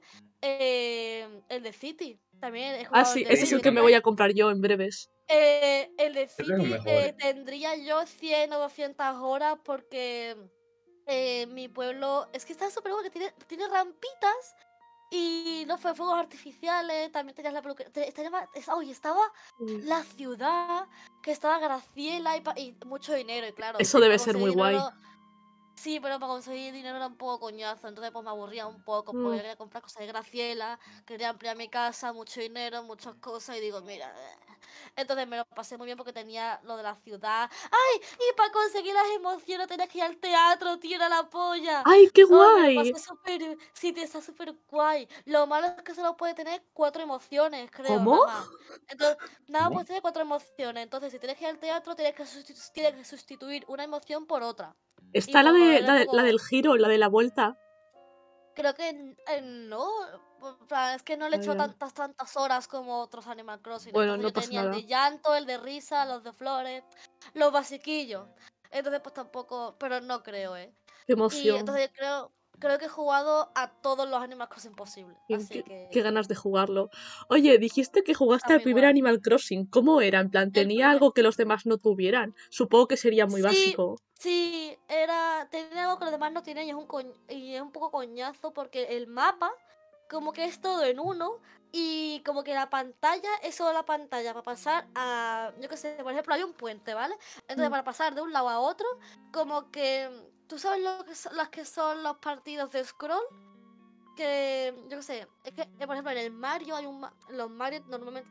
Speaker 4: el de City. También he
Speaker 1: Ah,
Speaker 4: jugado el
Speaker 1: sí,
Speaker 4: de
Speaker 1: ese es
Speaker 4: Wii
Speaker 1: el
Speaker 4: U
Speaker 1: que me voy
Speaker 4: también.
Speaker 1: a comprar yo en breves.
Speaker 4: El de
Speaker 5: Es de los
Speaker 4: City
Speaker 5: mejores.
Speaker 4: tendría yo 100 o 200 horas porque mi pueblo es que está súper bueno, que tiene rampitas y no fue fuegos artificiales, también tenías la peluquería, estaba la ciudad, que estaba Graciela y mucho dinero, y claro,
Speaker 1: Eso debe
Speaker 4: para
Speaker 1: ser muy
Speaker 4: conseguir
Speaker 1: guay.
Speaker 4: dinero, sí, pero para conseguir dinero era un poco coñazo, entonces pues me aburría un poco, porque yo quería comprar cosas de Graciela, quería ampliar mi casa, mucho dinero, muchas cosas, y digo, mira, entonces me lo pasé muy bien porque tenía lo de la ciudad. ¡Ay! Y para conseguir las emociones tenías que ir al teatro, tío, era la polla.
Speaker 1: ¡Ay, qué
Speaker 4: ¡Ay, me lo
Speaker 1: guay!
Speaker 4: pasé súper! Sí, está súper guay. Lo malo es que solo puede tener 4 emociones, creo,
Speaker 1: ¿Cómo?
Speaker 4: nada más. Entonces, nada
Speaker 5: ¿Cómo?
Speaker 4: más tiene 4 emociones. Entonces, si tienes que ir al teatro, tienes que sustituir una emoción por otra. Y
Speaker 1: Está
Speaker 4: pues era
Speaker 1: la del
Speaker 4: como...
Speaker 1: giro, la de la vuelta.
Speaker 4: Creo que no. En plan, es que no le he
Speaker 1: Ah,
Speaker 4: hecho
Speaker 1: ya.
Speaker 4: tantas horas como otros Animal Crossing.
Speaker 1: Bueno,
Speaker 4: Entonces
Speaker 1: no
Speaker 4: yo
Speaker 1: pasa
Speaker 4: tenía el
Speaker 1: nada.
Speaker 4: de llanto, el de risa, los de flores, los basiquillos. Entonces pues tampoco, pero no creo, ¿eh?
Speaker 1: Qué
Speaker 4: Y
Speaker 1: emoción.
Speaker 4: entonces creo que he jugado a todos los Animal Crossing posibles. Así
Speaker 1: Qué
Speaker 4: que
Speaker 1: ganas de jugarlo. Oye, dijiste que
Speaker 4: está
Speaker 1: jugaste al
Speaker 4: muy
Speaker 1: primer
Speaker 4: guay.
Speaker 1: Animal Crossing. ¿Cómo era? En plan,
Speaker 4: El
Speaker 1: ¿tenía
Speaker 4: primer...
Speaker 1: algo que los demás no tuvieran? Supongo que sería muy
Speaker 4: Sí,
Speaker 1: básico.
Speaker 4: sí, tenía algo que los demás no tienen y es un poco coñazo porque el mapa como que es todo en uno y como que la pantalla es solo la pantalla para pasar a, yo qué sé, por ejemplo hay un puente, ¿vale? Entonces para pasar de un lado a otro, como que, ¿tú sabes las que son los partidos de scroll? Que, yo qué sé, es que, por ejemplo en el Mario los Mario normalmente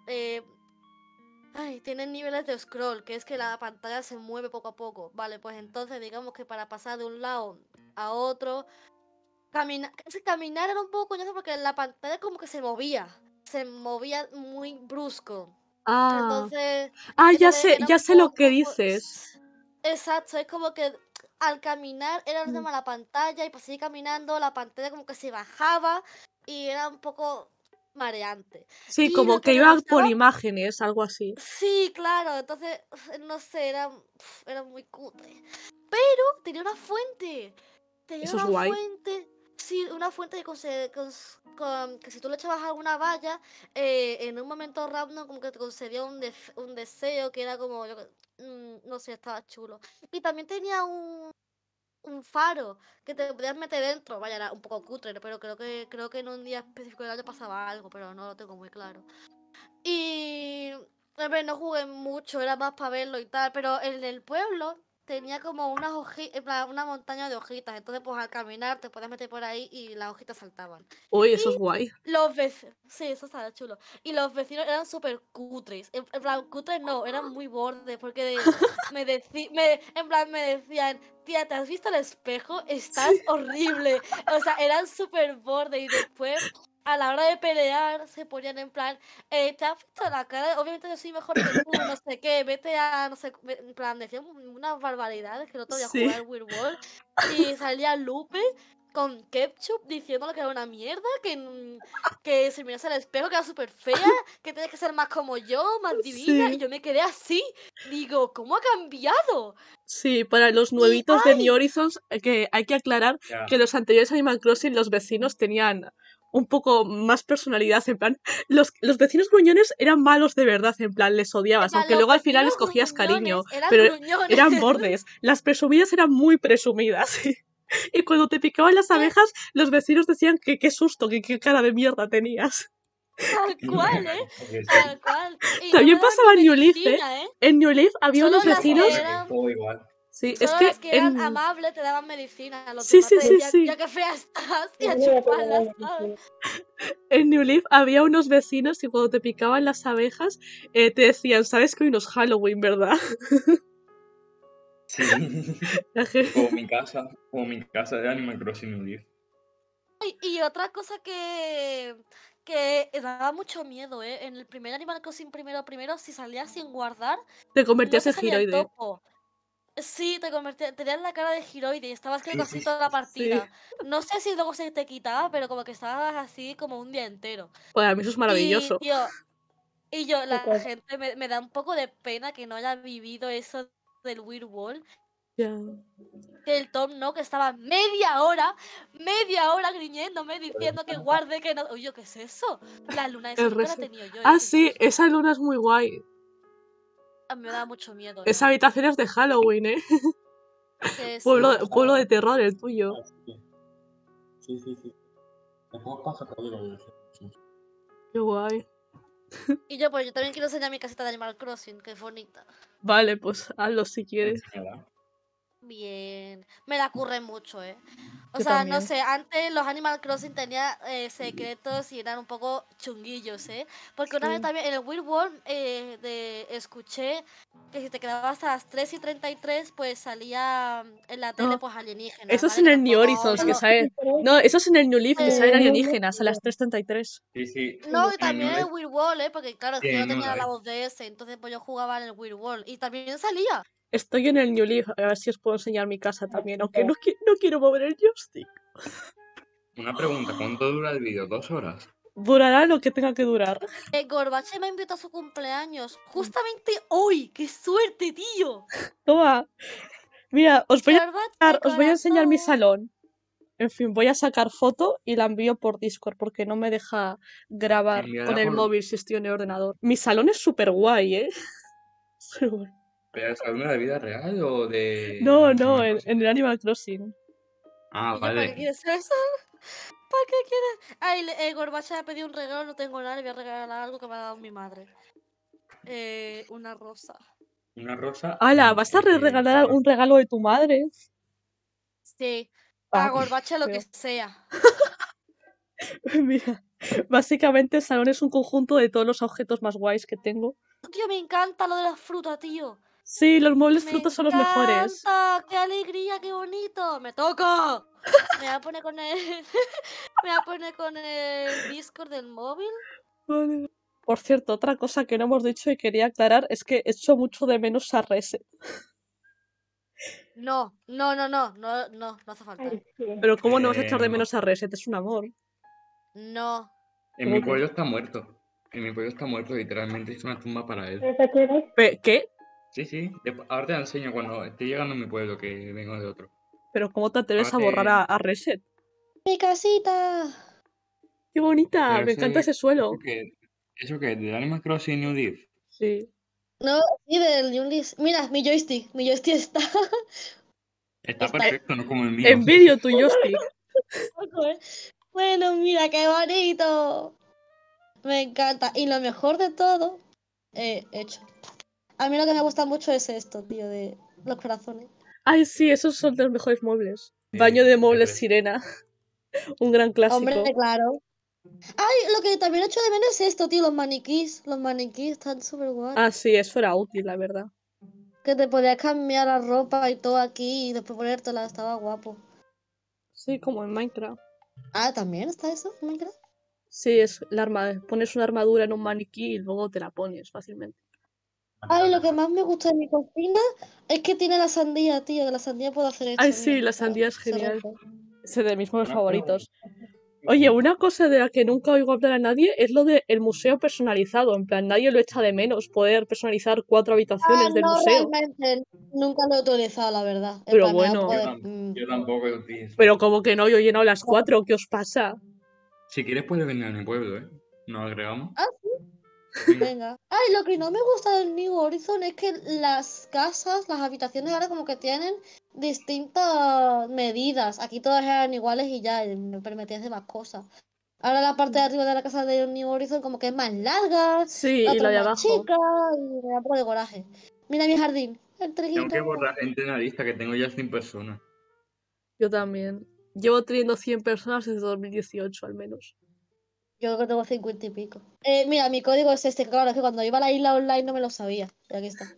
Speaker 4: tienen niveles de scroll, que es que la pantalla se mueve poco a poco. Vale, pues entonces digamos que para pasar de un lado a otro, caminar era un poco coñazo porque la pantalla como que se movía muy brusco.
Speaker 1: Ah.
Speaker 4: Entonces,
Speaker 1: Ah,
Speaker 4: era
Speaker 1: ya
Speaker 4: un
Speaker 1: sé lo que
Speaker 4: poco...
Speaker 1: dices.
Speaker 4: Exacto, es como que al caminar era el
Speaker 1: Mm.
Speaker 4: tema la pantalla y para seguir caminando la pantalla como que se bajaba y era un poco mareante.
Speaker 1: Sí,
Speaker 4: Y
Speaker 1: como
Speaker 4: lo
Speaker 1: que
Speaker 4: que me
Speaker 1: iba por
Speaker 4: gustaba...
Speaker 1: imágenes, algo así.
Speaker 4: Sí, claro, entonces, no sé, era muy cutre. Pero tenía una fuente. Tenía
Speaker 1: Eso es
Speaker 4: una
Speaker 1: guay.
Speaker 4: fuente. Sí, una fuente que si tú le echabas alguna valla, en un momento random como que te concedía un deseo que era como, no sé, estaba chulo. Y también tenía un faro que te podías meter dentro. Vaya, era un poco cutre, pero creo que en un día específico del año pasaba algo, pero no lo tengo muy claro. Y a ver, no jugué mucho, era más para verlo y tal, pero en el pueblo tenía como unas hojitas, en plan, una montaña de hojitas, entonces pues al caminar te podías meter por ahí y las hojitas saltaban.
Speaker 1: Uy, eso es
Speaker 4: Y
Speaker 1: guay.
Speaker 4: los vecinos, sí, eso estaba chulo. Y los vecinos eran súper cutres, en plan, cutres no, eran muy bordes, porque en plan me decían, tía, ¿te has visto al espejo? Estás horrible. O sea, eran súper bordes y después a la hora de pelear se ponían en plan, ¿te has visto la cara? Obviamente yo soy mejor que tú, no sé qué, vete a, no sé, en plan, decían unas barbaridades que el otro día
Speaker 1: Sí,
Speaker 4: jugar al Weird World y salía Lupe con ketchup diciéndole que era una mierda, que se mirase al espejo, que era súper fea, que tenía que ser más como yo, más divina, y
Speaker 1: sí.
Speaker 4: yo me quedé así. Digo, ¿cómo ha cambiado?
Speaker 1: Sí, para los
Speaker 4: Y,
Speaker 1: nuevitos de New Horizons, que hay que aclarar
Speaker 5: Ya.
Speaker 1: que los anteriores Animal Crossing los vecinos tenían un poco más personalidad, en plan, los vecinos gruñones eran malos de verdad, en plan, les odiabas, aunque
Speaker 4: Los
Speaker 1: luego al final les
Speaker 4: vecinos
Speaker 1: cogías cariño,
Speaker 4: gruñones eran
Speaker 1: pero
Speaker 4: gruñones.
Speaker 1: eran bordes. Las presumidas eran muy presumidas. Y cuando te picaban las abejas, los vecinos decían que qué susto, que qué cara de mierda tenías.
Speaker 4: Tal cual, ¿eh?
Speaker 5: Porque sí.
Speaker 4: Tal cual. Y no
Speaker 1: También
Speaker 4: me daban
Speaker 1: pasaba en
Speaker 4: ni
Speaker 1: New Leaf, ¿eh?
Speaker 4: medicina, ¿eh?
Speaker 1: En New Leaf había
Speaker 4: Solo
Speaker 1: unos
Speaker 4: las que
Speaker 1: vecinos...
Speaker 4: eran-
Speaker 5: Todo igual.
Speaker 1: Sí, es
Speaker 4: Solo
Speaker 1: que
Speaker 4: las que eran
Speaker 1: en...
Speaker 4: amables te daban medicina. Los
Speaker 1: Sí,
Speaker 4: demás
Speaker 1: sí,
Speaker 4: te
Speaker 1: sí,
Speaker 4: decían,
Speaker 1: sí.
Speaker 4: ya qué fea estás, y a
Speaker 7: Yo no voy a
Speaker 4: chuparlas,
Speaker 7: tomar
Speaker 4: ¿sabes?
Speaker 1: En New Leaf había unos vecinos y cuando te picaban las abejas te decían, sabes que hoy no es Halloween, ¿verdad?
Speaker 5: Sí.
Speaker 1: La gente-
Speaker 5: Como mi casa de Animal Crossing New Leaf.
Speaker 4: Y otra cosa que daba mucho miedo, ¿eh? En el primer Animal Crossing primero, si salías sin guardar,
Speaker 1: Te
Speaker 4: no
Speaker 1: convertías
Speaker 4: te
Speaker 1: en
Speaker 4: salía el
Speaker 1: giroide.
Speaker 4: topo. Sí, tenías la cara de giroide y estabas creo que
Speaker 5: Sí,
Speaker 4: así
Speaker 5: sí,
Speaker 4: toda la
Speaker 1: Sí.
Speaker 4: partida. No sé si luego se te quitaba, pero como que estabas así como un día entero.
Speaker 1: Para mí eso es
Speaker 4: Y,
Speaker 1: maravilloso.
Speaker 4: tío, la
Speaker 7: Total.
Speaker 4: gente me da un poco de pena que no haya vivido eso del Weird Wall.
Speaker 1: Ya.
Speaker 4: Que el Tom no, que estaba media hora griñéndome, diciendo que guarde, que no. Oye, ¿qué es eso? La luna esa
Speaker 1: El
Speaker 4: nunca la he
Speaker 1: resto.
Speaker 4: tenido yo,
Speaker 1: Ah,
Speaker 4: qué
Speaker 1: sí,
Speaker 4: susto.
Speaker 1: esa luna es muy guay.
Speaker 4: A mí me da mucho miedo.
Speaker 1: Esa habitación es de Halloween, ¿eh?
Speaker 4: Que sí,
Speaker 1: Pueblo de terror el tuyo.
Speaker 5: Sí, sí, sí. Después pasa código de
Speaker 1: Qué guay.
Speaker 4: Y yo también quiero enseñar mi casita de Animal Crossing, que es bonita.
Speaker 1: Vale, pues hazlo si quieres.
Speaker 4: Bien. Me la curré mucho, ¿eh? O
Speaker 1: Yo
Speaker 4: sea,
Speaker 1: también.
Speaker 4: no sé, antes los Animal Crossing tenía secretos y eran un poco chunguillos, ¿eh? Porque una vez
Speaker 1: Sí.
Speaker 4: también en el Weird World escuché que si te quedabas hasta las 3:33, pues salía en la tele
Speaker 1: No,
Speaker 4: pues alienígenas,
Speaker 1: eso es
Speaker 4: ¿vale?
Speaker 1: en
Speaker 4: Que
Speaker 1: el New
Speaker 4: tampoco
Speaker 1: Horizons
Speaker 4: no
Speaker 1: que
Speaker 4: lo...
Speaker 1: sale. No, eso es en el New Leaf que salen
Speaker 4: Eh,
Speaker 1: alienígenas a las 3:33.
Speaker 5: Sí, sí.
Speaker 4: No, y
Speaker 5: En el
Speaker 4: también en
Speaker 5: New
Speaker 4: el
Speaker 5: Life.
Speaker 4: Weird World, ¿eh? Porque claro, es
Speaker 5: Sí,
Speaker 4: que yo no
Speaker 5: en el New
Speaker 4: tenía la
Speaker 5: Life.
Speaker 4: voz de ese, entonces pues yo jugaba en el Weird World. Y también salía.
Speaker 1: Estoy en el New Leaf, a ver si os puedo enseñar mi casa también, aunque no quiero mover el joystick.
Speaker 5: Una pregunta, ¿cuánto dura el vídeo? ¿2 horas?
Speaker 1: Durará lo que tenga que durar.
Speaker 4: Gorbache me invitó a su cumpleaños. Justamente hoy. ¡Qué suerte, tío!
Speaker 1: Toma. Mira,
Speaker 4: Gorbache,
Speaker 1: os voy a enseñar mi
Speaker 4: corazón.
Speaker 1: salón. En fin, voy a sacar foto y la envío por Discord porque no me deja grabar
Speaker 5: Enviará
Speaker 1: con el
Speaker 5: por-
Speaker 1: móvil si estoy en el ordenador. Mi salón es súper guay, ¿eh?
Speaker 5: ¿Pero es alguna de vida real o de
Speaker 1: No,
Speaker 5: Animal
Speaker 1: en
Speaker 5: Crossing?
Speaker 1: el Animal Crossing.
Speaker 5: Ah,
Speaker 4: ¿Y yo para qué
Speaker 5: vale.
Speaker 4: quieres eso? ¿Para qué quieres? Ay, Gorbache me ha pedido un regalo, no tengo nada, le voy a regalar algo que me ha dado mi madre. Una rosa.
Speaker 5: Una rosa.
Speaker 1: ¡Hala! ¿Vas a regalar un regalo de tu madre?
Speaker 4: Sí.
Speaker 1: Ah,
Speaker 4: A Gorbache lo que
Speaker 1: feo.
Speaker 4: sea.
Speaker 1: Mira, básicamente el salón es un conjunto de todos los objetos más guays que tengo.
Speaker 4: Tío, me encanta lo de la fruta, tío.
Speaker 1: Sí, los muebles
Speaker 4: Me
Speaker 1: frutas son los mejores.
Speaker 4: encanta. ¡Qué alegría, qué bonito! ¡Me toca! Me voy a poner con el... me voy a poner con el Discord del móvil.
Speaker 1: Vale. Por cierto, otra cosa que no hemos dicho y quería aclarar es que echo mucho de menos a Reset.
Speaker 4: No hace falta.
Speaker 7: Ay, sí.
Speaker 1: Pero ¿cómo no vas a echar de
Speaker 5: No.
Speaker 1: menos a Reset? Es un amor.
Speaker 4: No.
Speaker 5: En
Speaker 1: ¿Cómo
Speaker 5: mi
Speaker 1: que?
Speaker 5: pueblo está muerto. En mi pueblo está muerto, literalmente hice una tumba para él.
Speaker 7: ¿Pero qué quieres?
Speaker 1: ¿Qué?
Speaker 5: Sí, sí. Ahora te la enseño cuando esté llegando a mi pueblo, que vengo de otro.
Speaker 1: ¿Pero cómo te atreves a
Speaker 5: Ahora
Speaker 1: borrar
Speaker 5: te-
Speaker 1: a Reset?
Speaker 4: ¡Mi casita!
Speaker 1: ¡Qué bonita!
Speaker 5: Pero
Speaker 1: Me encanta ese suelo.
Speaker 5: ¿Eso qué? ¿De Animal Crossing New Leaf?
Speaker 1: Sí.
Speaker 4: No, sí, del Junlis. Mira, mi joystick está.
Speaker 5: Está
Speaker 4: Está.
Speaker 5: perfecto, no como el mío.
Speaker 1: Envidio tu joystick.
Speaker 4: Bueno, mira, qué bonito. Me encanta. Y lo mejor de todo, hecho. A mí lo que me gusta mucho es esto, tío, de los corazones.
Speaker 1: Ay, sí, esos son de los mejores muebles. Baño de muebles
Speaker 5: Depresión.
Speaker 1: sirena. Un gran clásico.
Speaker 4: Hombre, claro. Ay, lo que también echo de menos es esto, tío, los maniquís. Los maniquís están súper guay.
Speaker 1: Ah, sí, eso era útil, la verdad.
Speaker 4: Que te podías cambiar la ropa y todo aquí y después ponértela, estaba guapo.
Speaker 1: Sí, como en Minecraft.
Speaker 4: Ah, ¿también está eso en Minecraft?
Speaker 1: Sí, es la pones una armadura en un maniquí y luego te la pones fácilmente.
Speaker 4: Ay, lo que más me gusta de mi cocina es que tiene la sandía, tío, que la sandía puedo hacer esto.
Speaker 1: Ay,
Speaker 4: mira,
Speaker 1: sí, la
Speaker 4: está-
Speaker 1: sandía es
Speaker 4: se
Speaker 1: genial.
Speaker 4: rompe.
Speaker 1: Es de mis juegos
Speaker 5: Una
Speaker 1: favoritos. Oye, una cosa de la que nunca oigo hablar a nadie es lo del museo personalizado. En plan, nadie lo echa de menos, poder personalizar 4 habitaciones del
Speaker 4: No,
Speaker 1: museo.
Speaker 4: realmente nunca lo he utilizado, la verdad. En
Speaker 1: Pero
Speaker 4: plan, me da un
Speaker 1: bueno.
Speaker 4: poco de...
Speaker 5: Yo tampoco lo utilizo.
Speaker 1: Pero como que no, yo he llenado las 4, ¿qué os pasa?
Speaker 5: Si quieres puedes venir a mi pueblo, ¿eh? Nos agregamos.
Speaker 4: Ah,
Speaker 5: Venga.
Speaker 4: venga. Ay, lo que no me gusta del New Horizon es que las casas, las habitaciones ahora como que tienen distintas medidas. Aquí todas eran iguales y ya, y me permitía hacer más cosas. Ahora la parte de arriba de la casa de New Horizon como que es más larga,
Speaker 1: Sí,
Speaker 4: la
Speaker 1: y
Speaker 4: otra
Speaker 1: la
Speaker 4: es
Speaker 1: de
Speaker 4: más
Speaker 1: abajo.
Speaker 4: chica y me da un poco de coraje. Mira mi jardín, el
Speaker 5: Tengo que
Speaker 4: triguito.
Speaker 5: borrar gente en la lista que tengo ya 100 personas.
Speaker 1: Yo también. Llevo teniendo 100 personas desde 2018 al menos.
Speaker 4: Yo creo que tengo 50 y pico. Mira, mi código es este, claro, es que cuando iba a la isla online no me lo sabía. Y aquí está.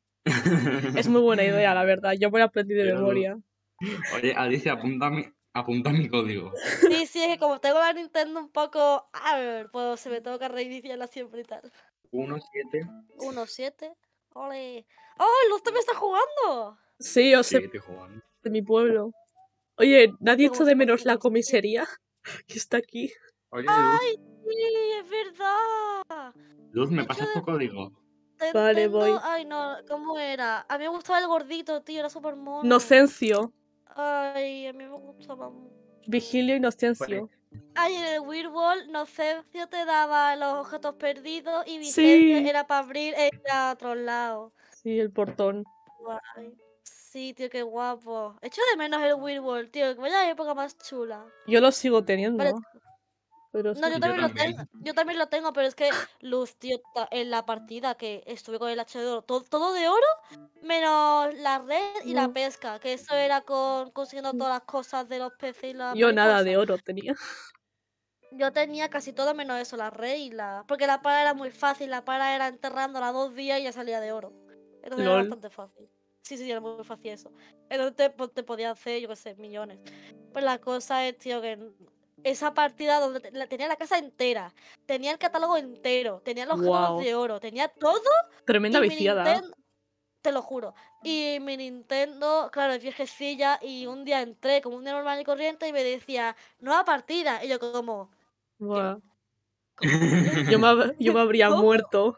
Speaker 1: Es muy buena idea, la verdad. Yo me lo aprendí de
Speaker 5: Pero,
Speaker 1: memoria.
Speaker 5: Oye, Alicia, apunta mi código.
Speaker 4: Sí, sí, es que como tengo la Nintendo un poco... A ver, pues se me tengo que reiniciarla siempre y tal.
Speaker 5: 17.
Speaker 4: 1-7. ¡Ole! ¡Oh, Luz también está jugando!
Speaker 1: Sí, yo
Speaker 5: Sí,
Speaker 1: sé
Speaker 5: estoy jugando.
Speaker 1: de mi pueblo. Oye, nadie
Speaker 4: Tengo
Speaker 1: echa de menos la
Speaker 4: 100%.
Speaker 1: comisaría que está aquí.
Speaker 5: Oye,
Speaker 4: ¡Ay, sí! ¡Es verdad!
Speaker 5: Luz, ¿me
Speaker 4: Hecho
Speaker 5: pasas tu código?
Speaker 4: de
Speaker 1: Vale,
Speaker 4: Nintendo...
Speaker 1: voy.
Speaker 4: Ay, no, ¿cómo era? A mí me gustaba el gordito, tío, era súper mono.
Speaker 1: Inocencio.
Speaker 4: Ay, a mí me gustaba mucho.
Speaker 1: Vigilio Inocencio.
Speaker 4: Ay, en el Weird Wall, Nocencio te daba los objetos perdidos y Vicencio
Speaker 1: Sí.
Speaker 4: era para abrir a otros lados.
Speaker 1: Sí, el portón.
Speaker 4: Guay. Sí, tío, qué guapo. Echo de menos el Weird Wall, tío, que vaya época más chula.
Speaker 1: Yo lo sigo teniendo.
Speaker 4: Vale,
Speaker 1: Pero
Speaker 4: no,
Speaker 1: sí.
Speaker 4: yo
Speaker 5: Yo
Speaker 4: también lo
Speaker 5: también.
Speaker 4: tengo. Yo también lo tengo, pero es que Luz, tío, en la partida que estuve con el H de oro, todo de oro, menos la red y la
Speaker 1: No.
Speaker 4: pesca, que eso era consiguiendo todas las cosas de los peces y las
Speaker 1: Yo nada de
Speaker 4: mariposas.
Speaker 1: oro tenía.
Speaker 4: Yo tenía casi todo menos eso, la red y la... Porque la para era muy fácil, la para era enterrándola 2 días y ya salía de oro. Entonces era
Speaker 1: LOL.
Speaker 4: bastante fácil. Sí, era muy fácil eso. Entonces te podía hacer, yo qué sé, millones. Pues la cosa es, tío, que esa partida donde tenía la casa entera, tenía el catálogo entero, tenía los objetos
Speaker 1: Wow.
Speaker 4: de oro, tenía todo
Speaker 1: Tremenda
Speaker 4: y mi
Speaker 1: viciada.
Speaker 4: Nintendo... Te lo juro. Y mi Nintendo, claro, es viejecilla y un día entré como un día normal y corriente y me decía, nueva partida. Y yo como...
Speaker 1: Buah.
Speaker 4: ¿Cómo?
Speaker 1: Yo me habría
Speaker 4: ¿Cómo?
Speaker 1: muerto.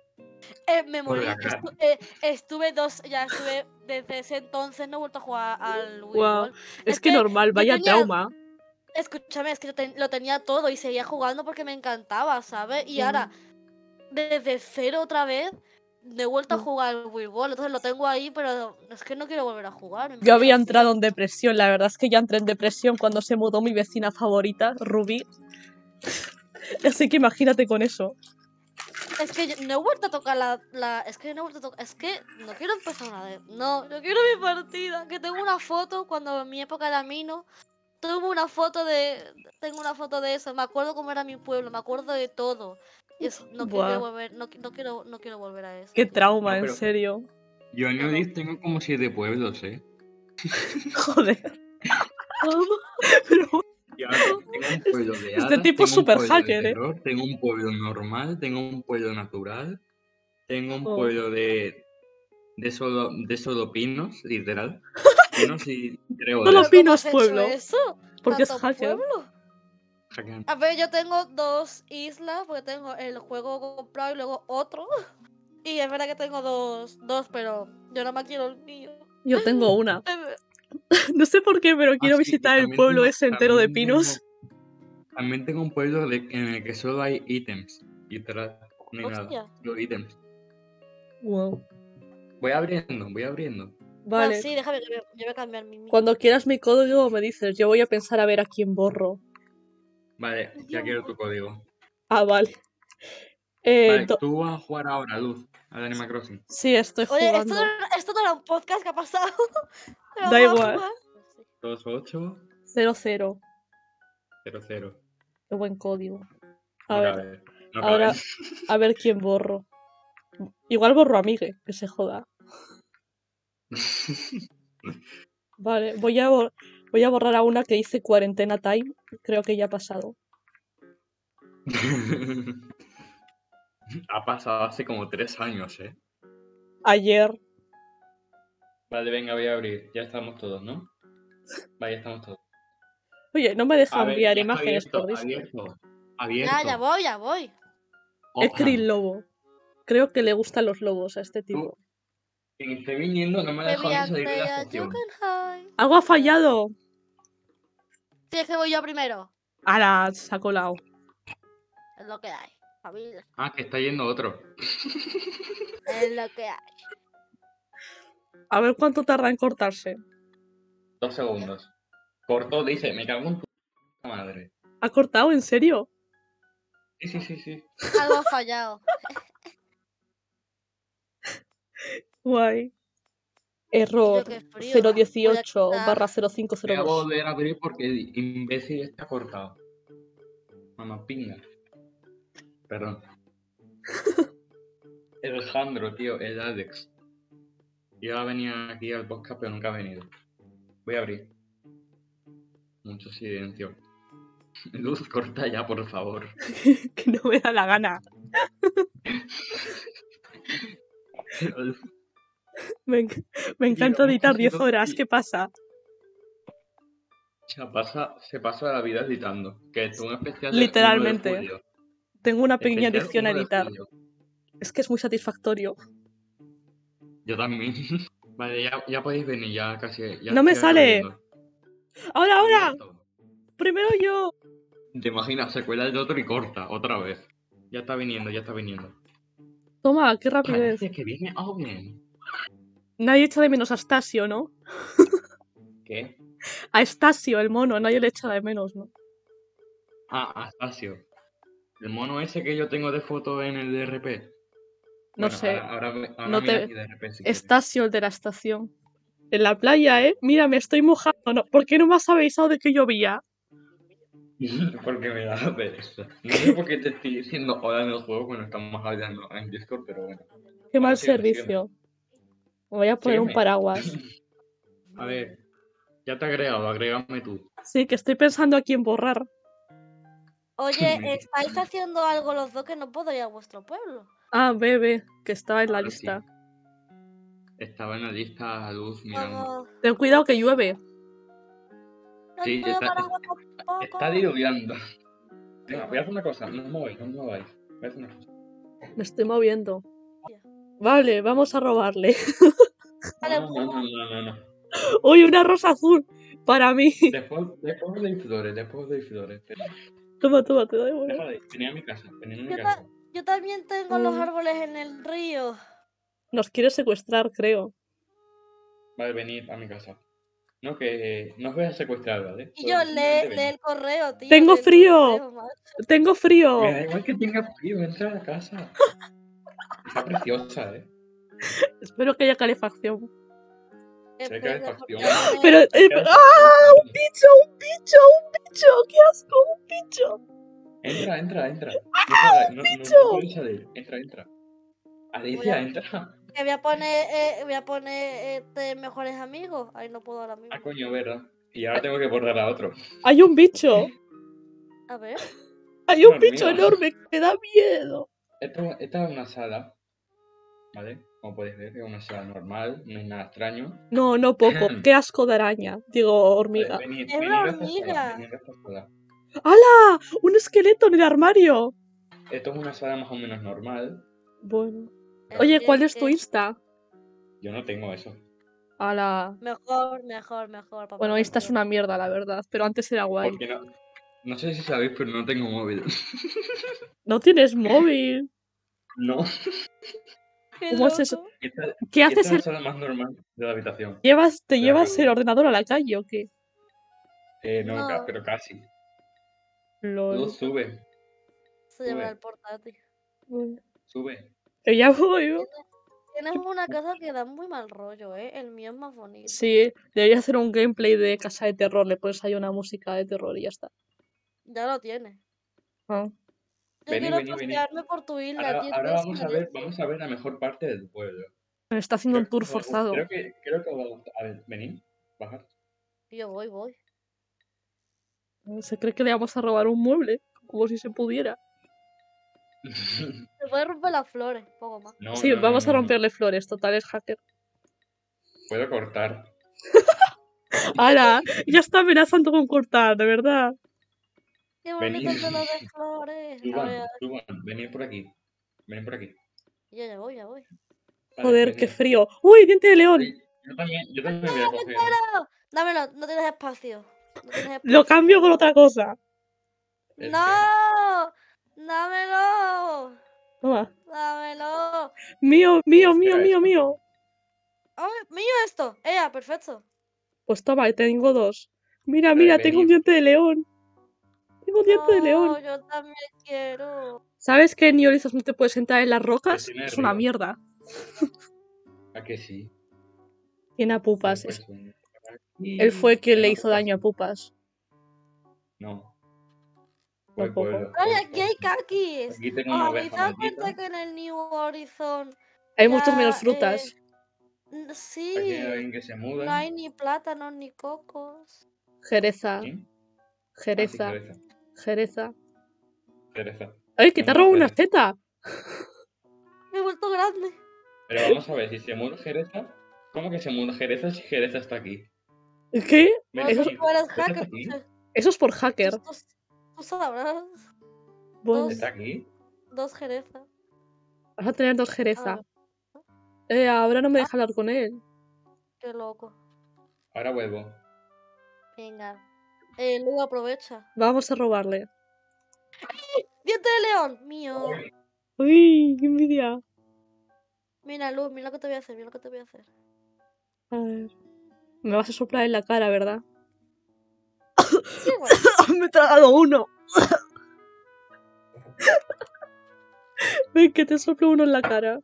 Speaker 4: Me
Speaker 5: Por
Speaker 4: morí.
Speaker 5: la cara.
Speaker 4: Estuve desde ese entonces no he vuelto a jugar al Wii
Speaker 1: Wow.
Speaker 4: World.
Speaker 1: Es que normal,
Speaker 4: yo
Speaker 1: vaya
Speaker 4: tenía,
Speaker 1: trauma.
Speaker 4: escúchame, es que lo tenía todo y seguía jugando porque me encantaba, ¿sabes? Y ahora, desde cero otra vez, no he vuelto a jugar al Wii World. Entonces lo tengo ahí, pero es que no quiero volver a jugar.
Speaker 1: Yo había
Speaker 4: tío.
Speaker 1: entrado en depresión, la verdad es que ya entré en depresión cuando se mudó mi vecina favorita, Ruby. Así que imagínate con eso.
Speaker 4: Es que no he vuelto a tocar es que no he vuelto a tocar. Es que no quiero empezar una vez. No quiero mi partida. Que tengo una foto cuando en mi época de Mino. Tengo una foto de eso. Me acuerdo cómo era mi pueblo. Me acuerdo de todo. Y eso, no
Speaker 1: Buah.
Speaker 4: quiero volver. No quiero volver a eso.
Speaker 1: Qué
Speaker 4: tío.
Speaker 1: trauma,
Speaker 5: No,
Speaker 1: en
Speaker 5: pero-
Speaker 1: serio.
Speaker 5: Yo en
Speaker 4: No, no.
Speaker 5: Odis tengo como 7 pueblos, ¿eh?
Speaker 1: Joder.
Speaker 4: ¿Cómo?
Speaker 1: Pero
Speaker 5: Y ahora tengo un pueblo de
Speaker 1: este
Speaker 5: hadas,
Speaker 1: tipo es
Speaker 5: tengo un
Speaker 1: super
Speaker 5: pueblo de
Speaker 1: hacker, ¿eh?
Speaker 5: terror, tengo un pueblo normal, tengo un pueblo natural, tengo un
Speaker 1: Oh.
Speaker 5: pueblo de solo pinos, literal. Pinos y creo
Speaker 1: Solo
Speaker 4: ¿Pero
Speaker 1: Pino
Speaker 4: cómo
Speaker 1: es
Speaker 4: has hecho
Speaker 1: pueblo.
Speaker 4: eso?
Speaker 1: Porque es
Speaker 4: ¿Tantos
Speaker 1: hacker.
Speaker 4: pueblos?
Speaker 5: hackean.
Speaker 4: A ver, yo tengo 2 islas, porque tengo el juego comprado y luego otro. Y es verdad que tengo dos, pero yo no más quiero el mío.
Speaker 1: Yo tengo una. No sé por qué, pero quiero
Speaker 5: Ah, sí, y
Speaker 1: visitar el
Speaker 5: también
Speaker 1: pueblo
Speaker 5: tengo-
Speaker 1: ese entero de
Speaker 5: también
Speaker 1: pinos.
Speaker 5: También tengo un pueblo en el que solo hay ítems, literal, no hay
Speaker 4: Hostia.
Speaker 5: nada, solo ítems.
Speaker 1: Wow.
Speaker 5: Voy abriendo.
Speaker 1: Vale.
Speaker 4: Sí, déjame que yo voy a cambiar mi mío.
Speaker 1: Cuando quieras mi código me dices. Yo voy a pensar a ver a quién borro.
Speaker 5: Vale, ya quiero tu código.
Speaker 1: Ah, vale.
Speaker 5: Vale, tú vas a jugar ahora, Luz, al Animal Crossing.
Speaker 1: Sí, estoy
Speaker 4: Oye,
Speaker 1: jugando.
Speaker 4: esto no era un podcast que ha pasado. Pero
Speaker 1: Da
Speaker 4: vamos a
Speaker 1: igual.
Speaker 4: jugar.
Speaker 5: 2800.
Speaker 1: 0-0. Qué buen código. A
Speaker 5: No
Speaker 1: ver,
Speaker 5: cabe, no
Speaker 1: ahora
Speaker 5: cabe.
Speaker 1: a ver quién borro. Igual borro a Migue, que se joda. Vale, voy a borrar a una que dice cuarentena time. Creo que ya ha pasado.
Speaker 5: Ha pasado hace como 3 años, ¿eh?
Speaker 1: Ayer.
Speaker 5: Vale, venga, voy a abrir. Ya estamos todos, ¿no? Vale, ya estamos todos.
Speaker 1: Oye, no me deja
Speaker 5: A ver,
Speaker 1: enviar
Speaker 5: ya está
Speaker 1: imágenes por
Speaker 5: abierto,
Speaker 1: Discord.
Speaker 5: abierto.
Speaker 4: Ya voy.
Speaker 1: Es
Speaker 5: Ojalá.
Speaker 1: Krill Lobo. Creo que le gustan los lobos a este tipo.
Speaker 5: Quien esté viniendo no me ha dejado ni salir de la estación.
Speaker 1: ¡Algo ha fallado!
Speaker 4: Sí, es que voy yo primero.
Speaker 1: ¡Hala! Se ha colado.
Speaker 4: Es lo que hay, familia.
Speaker 5: Ah, que está yendo otro.
Speaker 4: Es lo que hay.
Speaker 1: A ver cuánto tarda en cortarse.
Speaker 5: 2 segundos. Cortó, dice, me cago en tu madre.
Speaker 1: ¿Ha cortado? ¿En serio?
Speaker 5: Sí.
Speaker 4: Algo ha fallado.
Speaker 1: Guay.
Speaker 4: Y
Speaker 1: Error
Speaker 4: yo qué frío. Voy a
Speaker 1: 018
Speaker 4: quitar-
Speaker 1: barra
Speaker 5: Voy a
Speaker 1: 0502.
Speaker 5: volver a abrir porque el imbécil está cortado. Mamá pinga. Perdón. El Alejandro, tío, el Alex. Iba a venir aquí al podcast, pero nunca ha venido. Voy a abrir. Mucho silencio. Luz, corta ya, por favor.
Speaker 1: Que no me da la gana. Me, me encanta
Speaker 5: Llevamos
Speaker 1: editar
Speaker 5: casi
Speaker 1: 10
Speaker 5: dos
Speaker 1: horas.
Speaker 5: días.
Speaker 1: ¿Qué pasa?
Speaker 5: Se pasa la vida editando. Que es un especial de
Speaker 1: Literalmente.
Speaker 5: 1 de julio.
Speaker 1: Tengo una pequeña
Speaker 5: Especial
Speaker 1: adicción a
Speaker 5: 1 de
Speaker 1: editar.
Speaker 5: julio.
Speaker 1: Es que es muy satisfactorio.
Speaker 5: Yo también. Vale, ya podéis venir, ya casi. Ya
Speaker 1: ¡No me
Speaker 5: estoy
Speaker 1: sale!
Speaker 5: abriendo.
Speaker 1: ¡Ahora!
Speaker 5: Abierto.
Speaker 1: ¡Primero yo!
Speaker 5: ¿Te imaginas? Secuela el otro y corta, otra vez. Ya está viniendo.
Speaker 1: Toma, qué rapidez.
Speaker 5: Parece que viene Owen.
Speaker 1: Nadie echa de menos a Stasio, ¿no?
Speaker 5: ¿Qué?
Speaker 1: A Stasio, el mono. Nadie le echa de menos, ¿no?
Speaker 5: Ah, Astacio. El mono ese que yo tengo de foto en el DRP.
Speaker 1: No
Speaker 5: Bueno,
Speaker 1: sé.
Speaker 5: Ahora
Speaker 1: No
Speaker 5: mira
Speaker 1: te-
Speaker 5: aquí DRP si quieres.
Speaker 1: Stasio, el de la estación. En la playa, ¿eh? Mira, me estoy mojando. No, ¿por qué no me has avisado de que llovía?
Speaker 5: Porque me da pereza. No sé por qué te estoy diciendo hola en el juego cuando estamos hablando en Discord, pero bueno.
Speaker 1: Qué mal
Speaker 5: sígueme,
Speaker 1: servicio. Me voy a poner un
Speaker 5: Sígueme.
Speaker 1: paraguas.
Speaker 5: A ver, ya te he agregado, agrégame tú.
Speaker 1: Sí, que estoy pensando a quién borrar.
Speaker 4: Oye, ¿estáis haciendo algo los dos que no puedo ir a vuestro pueblo?
Speaker 1: Ah, bebe, que estaba en la
Speaker 5: Ahora sí.
Speaker 1: lista.
Speaker 5: Estaba en la lista Luz mirando.
Speaker 4: Vamos.
Speaker 1: Ten cuidado que llueve.
Speaker 4: No
Speaker 5: Sí,
Speaker 4: puedo
Speaker 5: está-
Speaker 4: parar tampoco.
Speaker 5: Está diluviando. Venga, voy a hacer una cosa, no os mováis. Voy a hacer una cosa.
Speaker 1: Me estoy moviendo. Vale, vamos a robarle.
Speaker 4: Vale,
Speaker 5: No.
Speaker 1: Uy, una rosa azul. Para mí.
Speaker 5: Después de flores.
Speaker 1: Toma, te doy bueno.
Speaker 5: Déjale, venía a mi casa.
Speaker 4: Yo también tengo los árboles en el río.
Speaker 1: Nos quiere secuestrar, creo.
Speaker 5: Vale, venid a mi casa. No, que no os voy a secuestrar, ¿vale?
Speaker 4: Y yo
Speaker 5: Simplemente
Speaker 4: lee el correo, tío.
Speaker 1: Tengo
Speaker 4: lee el
Speaker 1: frío.
Speaker 4: correo, macho.
Speaker 1: Tengo frío.
Speaker 5: Me da igual que tenga frío, entra a la casa. Está preciosa, ¿eh?
Speaker 1: Espero que haya calefacción.
Speaker 5: Sí,
Speaker 4: Espera,
Speaker 5: calefacción.
Speaker 4: porque-
Speaker 1: Pero... ¡Ah! ¡Un bicho! ¡Qué asco! ¡Un bicho!
Speaker 5: Entra.
Speaker 1: ¡Ah,
Speaker 5: No
Speaker 1: bicho!
Speaker 5: puedes salir. Entra. Alicia, entra.
Speaker 4: Que voy a poner mejores amigos. Ahí no puedo ahora mismo.
Speaker 5: Ah, coño, verdad. Y ahora tengo que borrar a otro.
Speaker 1: Hay un bicho.
Speaker 4: A ver.
Speaker 1: Hay un
Speaker 5: Una
Speaker 1: bicho
Speaker 5: hormiga.
Speaker 1: enorme que me da miedo.
Speaker 5: Esta es una sala. ¿Vale? Como podéis ver, es una sala normal. No hay nada extraño.
Speaker 1: No, poco. Qué asco de araña. Digo, hormiga.
Speaker 5: Venid
Speaker 4: Es
Speaker 5: a
Speaker 4: una
Speaker 5: esta sala,
Speaker 4: hormiga.
Speaker 5: venid a esta sala.
Speaker 1: ¡Hala! ¡Un esqueleto en el armario!
Speaker 5: Esto es una sala más o menos normal.
Speaker 1: Bueno. Oye, ¿cuál es tu Insta?
Speaker 5: Yo no tengo eso.
Speaker 1: ¡Hala!
Speaker 4: Mejor. papá,
Speaker 1: Bueno, Insta es
Speaker 4: mejor.
Speaker 1: una mierda, la verdad. Pero antes era guay.
Speaker 5: Porque no sé si sabéis, pero no tengo móvil.
Speaker 1: No tienes móvil.
Speaker 5: No.
Speaker 4: Qué
Speaker 1: ¿Cómo es eso?
Speaker 4: loco.
Speaker 1: ¿Qué
Speaker 5: Esta
Speaker 1: haces?
Speaker 5: es la sala más normal de la habitación.
Speaker 1: ¿Te llevas el ordenador a la calle o qué?
Speaker 5: No,
Speaker 4: No.
Speaker 5: pero casi.
Speaker 1: Lol.
Speaker 5: Luz, sube.
Speaker 4: Se lleva
Speaker 5: Sube.
Speaker 4: el portátil.
Speaker 5: Sube.
Speaker 1: Que ya voy, ¿no?
Speaker 4: Tienes una casa que da muy mal rollo, ¿eh? El mío es más bonito.
Speaker 1: Sí, debería hacer un gameplay de casa de terror. Le pones ahí una música de terror y ya está.
Speaker 4: Ya lo tienes.
Speaker 1: Ah.
Speaker 4: Yo
Speaker 5: Vení,
Speaker 4: quiero
Speaker 5: vení.
Speaker 4: pasearme por tu isla, tío.
Speaker 5: Ahora
Speaker 4: tienes
Speaker 5: vamos
Speaker 4: una
Speaker 5: a ver la mejor parte del pueblo.
Speaker 1: Me está haciendo un
Speaker 5: Creo
Speaker 1: tour
Speaker 5: que os va a
Speaker 1: forzado.
Speaker 5: gustar. Creo que os va a gustar. A ver, venid, bajar.
Speaker 4: Yo voy.
Speaker 1: Se cree que le vamos a robar un mueble. Como si se pudiera.
Speaker 4: Se puede romper las flores, poco más.
Speaker 5: No,
Speaker 1: Sí,
Speaker 5: no,
Speaker 1: vamos
Speaker 5: no,
Speaker 1: a
Speaker 5: no.
Speaker 1: romperle flores. Total, es hacker.
Speaker 5: Puedo cortar.
Speaker 1: ¡Hala! Ya está amenazando con cortar, de verdad.
Speaker 4: Qué
Speaker 5: Vení.
Speaker 4: bonito pelo de flores. A ver,
Speaker 5: Suban, venid por aquí. Venid por aquí.
Speaker 4: ya voy.
Speaker 5: Vale,
Speaker 1: Joder, qué
Speaker 5: venid.
Speaker 1: frío. ¡Uy, diente de león!
Speaker 5: Sí, yo también voy a coger.
Speaker 4: Dámelo, no tienes espacio. No tienes
Speaker 1: Lo
Speaker 4: espacio.
Speaker 1: cambio por otra cosa.
Speaker 5: Es
Speaker 4: ¡No! ¡Dámelo!
Speaker 1: Toma.
Speaker 4: ¡Dámelo!
Speaker 1: Mío, mío, mío,
Speaker 5: Espera,
Speaker 1: mío,
Speaker 5: esto.
Speaker 1: mío.
Speaker 4: ¡Ay, mío esto! Perfecto.
Speaker 1: Pues toma, tengo 2. Mira,
Speaker 5: Vale,
Speaker 1: mira, tengo un
Speaker 5: venid.
Speaker 1: diente de león. Tengo un diente de león.
Speaker 4: No, yo también quiero.
Speaker 1: ¿Sabes que en New Horizons no te puedes sentar en las rocas?
Speaker 5: tiene
Speaker 1: Es una
Speaker 5: río.
Speaker 1: mierda.
Speaker 5: ¿A que sí?
Speaker 1: Tiene a Pupas.
Speaker 5: Pues,
Speaker 1: Él fue quien le
Speaker 5: no,
Speaker 1: hizo daño a Pupas.
Speaker 5: No. Fue el
Speaker 1: Tampoco.
Speaker 5: pueblo.
Speaker 4: ¡Ay,
Speaker 5: fue el
Speaker 4: aquí hay
Speaker 5: pueblo.
Speaker 4: kakis!
Speaker 5: Aquí tengo
Speaker 4: ¿Os
Speaker 5: una
Speaker 4: habéis
Speaker 5: oveja
Speaker 4: dado cuenta
Speaker 5: maldita.
Speaker 4: que en el New Horizon
Speaker 1: Hay muchos menos
Speaker 4: ya,
Speaker 1: frutas.
Speaker 5: Aquí hay
Speaker 4: sí,
Speaker 5: alguien que se muda.
Speaker 4: no hay ni plátanos ni cocos?
Speaker 1: Jereza.
Speaker 5: ¿Quién? Ah, sí,
Speaker 1: Jereza.
Speaker 5: cereza.
Speaker 1: Jereza.
Speaker 5: Cereza.
Speaker 1: ¡Ay, que te ha
Speaker 5: Tengo
Speaker 1: robado una
Speaker 5: cereza.
Speaker 1: seta!
Speaker 4: Me he vuelto grande.
Speaker 5: Pero vamos a ver, si se muda Jereza, ¿cómo que se muda Jereza si Jereza está aquí?
Speaker 1: ¿Qué?
Speaker 4: Bueno,
Speaker 1: Eso,
Speaker 5: Venid,
Speaker 4: tú eres
Speaker 5: ¿Jereza está
Speaker 4: hacker,
Speaker 5: aquí?
Speaker 1: eso es por hacker.
Speaker 4: tú sabrás.
Speaker 1: Bueno,
Speaker 5: ¿Está aquí?
Speaker 4: Dos jerezas.
Speaker 1: vas a tener 2
Speaker 4: A
Speaker 1: Jereza.
Speaker 4: ver,
Speaker 1: Ahora no me deja hablar con él.
Speaker 4: qué loco.
Speaker 5: Ahora vuelvo.
Speaker 4: Venga. Luego aprovecha.
Speaker 1: Vamos a robarle.
Speaker 4: ¡Diente de león! Mío.
Speaker 1: ¡Uy, qué envidia!
Speaker 4: Mira, Luz, mira lo que te voy a hacer, mira lo que te voy a hacer.
Speaker 1: A ver. Me vas a soplar en la cara, ¿verdad?
Speaker 4: Sí, bueno.
Speaker 1: Me he tragado uno. Ven, que te soplo uno en la cara.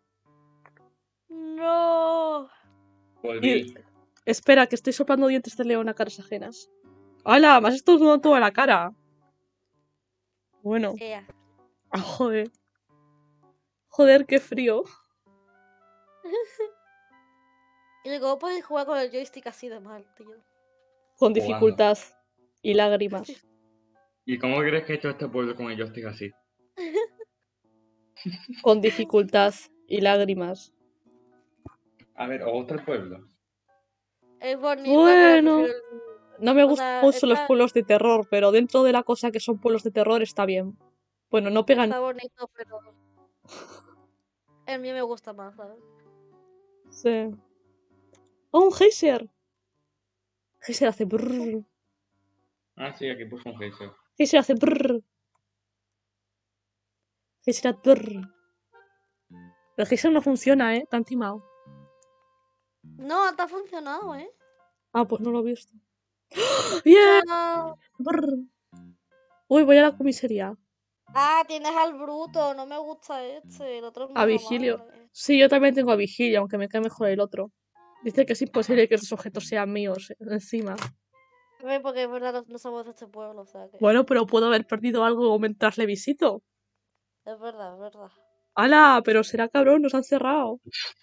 Speaker 4: No.
Speaker 5: Volví.
Speaker 1: Espera, que estoy soplando dientes de león a caras ajenas. ¡Hala! Me has estornudado toda la cara. Bueno.
Speaker 4: Ea.
Speaker 1: Ah, joder. Joder, qué frío.
Speaker 4: Y luego puedes jugar con el joystick así de mal, tío.
Speaker 1: Con
Speaker 5: Jugando.
Speaker 1: dificultad y lágrimas.
Speaker 5: ¿Y cómo crees que he hecho este pueblo con el joystick así?
Speaker 1: Con dificultad y lágrimas.
Speaker 5: A ver, ¿os gusta el pueblo?
Speaker 4: Es bonito,
Speaker 1: Bueno.
Speaker 4: pero prefiero
Speaker 1: No me
Speaker 4: o
Speaker 1: gustan
Speaker 4: sea,
Speaker 1: mucho los
Speaker 4: está-
Speaker 1: pueblos de terror, pero dentro de la cosa que son pueblos de terror está bien. Bueno, no pegan.
Speaker 4: está bonito, pero el mío me gusta más, ¿sabes?
Speaker 1: Sí. ¡Oh, un geyser! Geyser hace brrr.
Speaker 5: Ah, sí, aquí puso un geyser.
Speaker 1: Geyser hace brrr. Geyser hace brrr. El geyser no funciona, ¿eh? Te han timado.
Speaker 4: No, te ha funcionado, ¿eh?
Speaker 1: Ah, pues no lo he visto. ¡Oh! ¡Bien!
Speaker 4: Chao.
Speaker 1: Brrr. Uy, voy a la comisaría.
Speaker 4: Ah, tienes al bruto, no me gusta este, el otro es
Speaker 1: A
Speaker 4: más
Speaker 1: Vigilio.
Speaker 4: amable.
Speaker 1: Sí, yo también tengo a Vigilio, aunque me cae mejor el otro. Dice que es imposible que esos objetos sean míos, encima.
Speaker 4: Porque es verdad, no somos de este pueblo, o sea que...
Speaker 1: Bueno, pero puedo haber perdido algo mientras le visito.
Speaker 4: Es verdad, es verdad.
Speaker 1: ¡Hala! Pero será cabrón, nos han cerrado.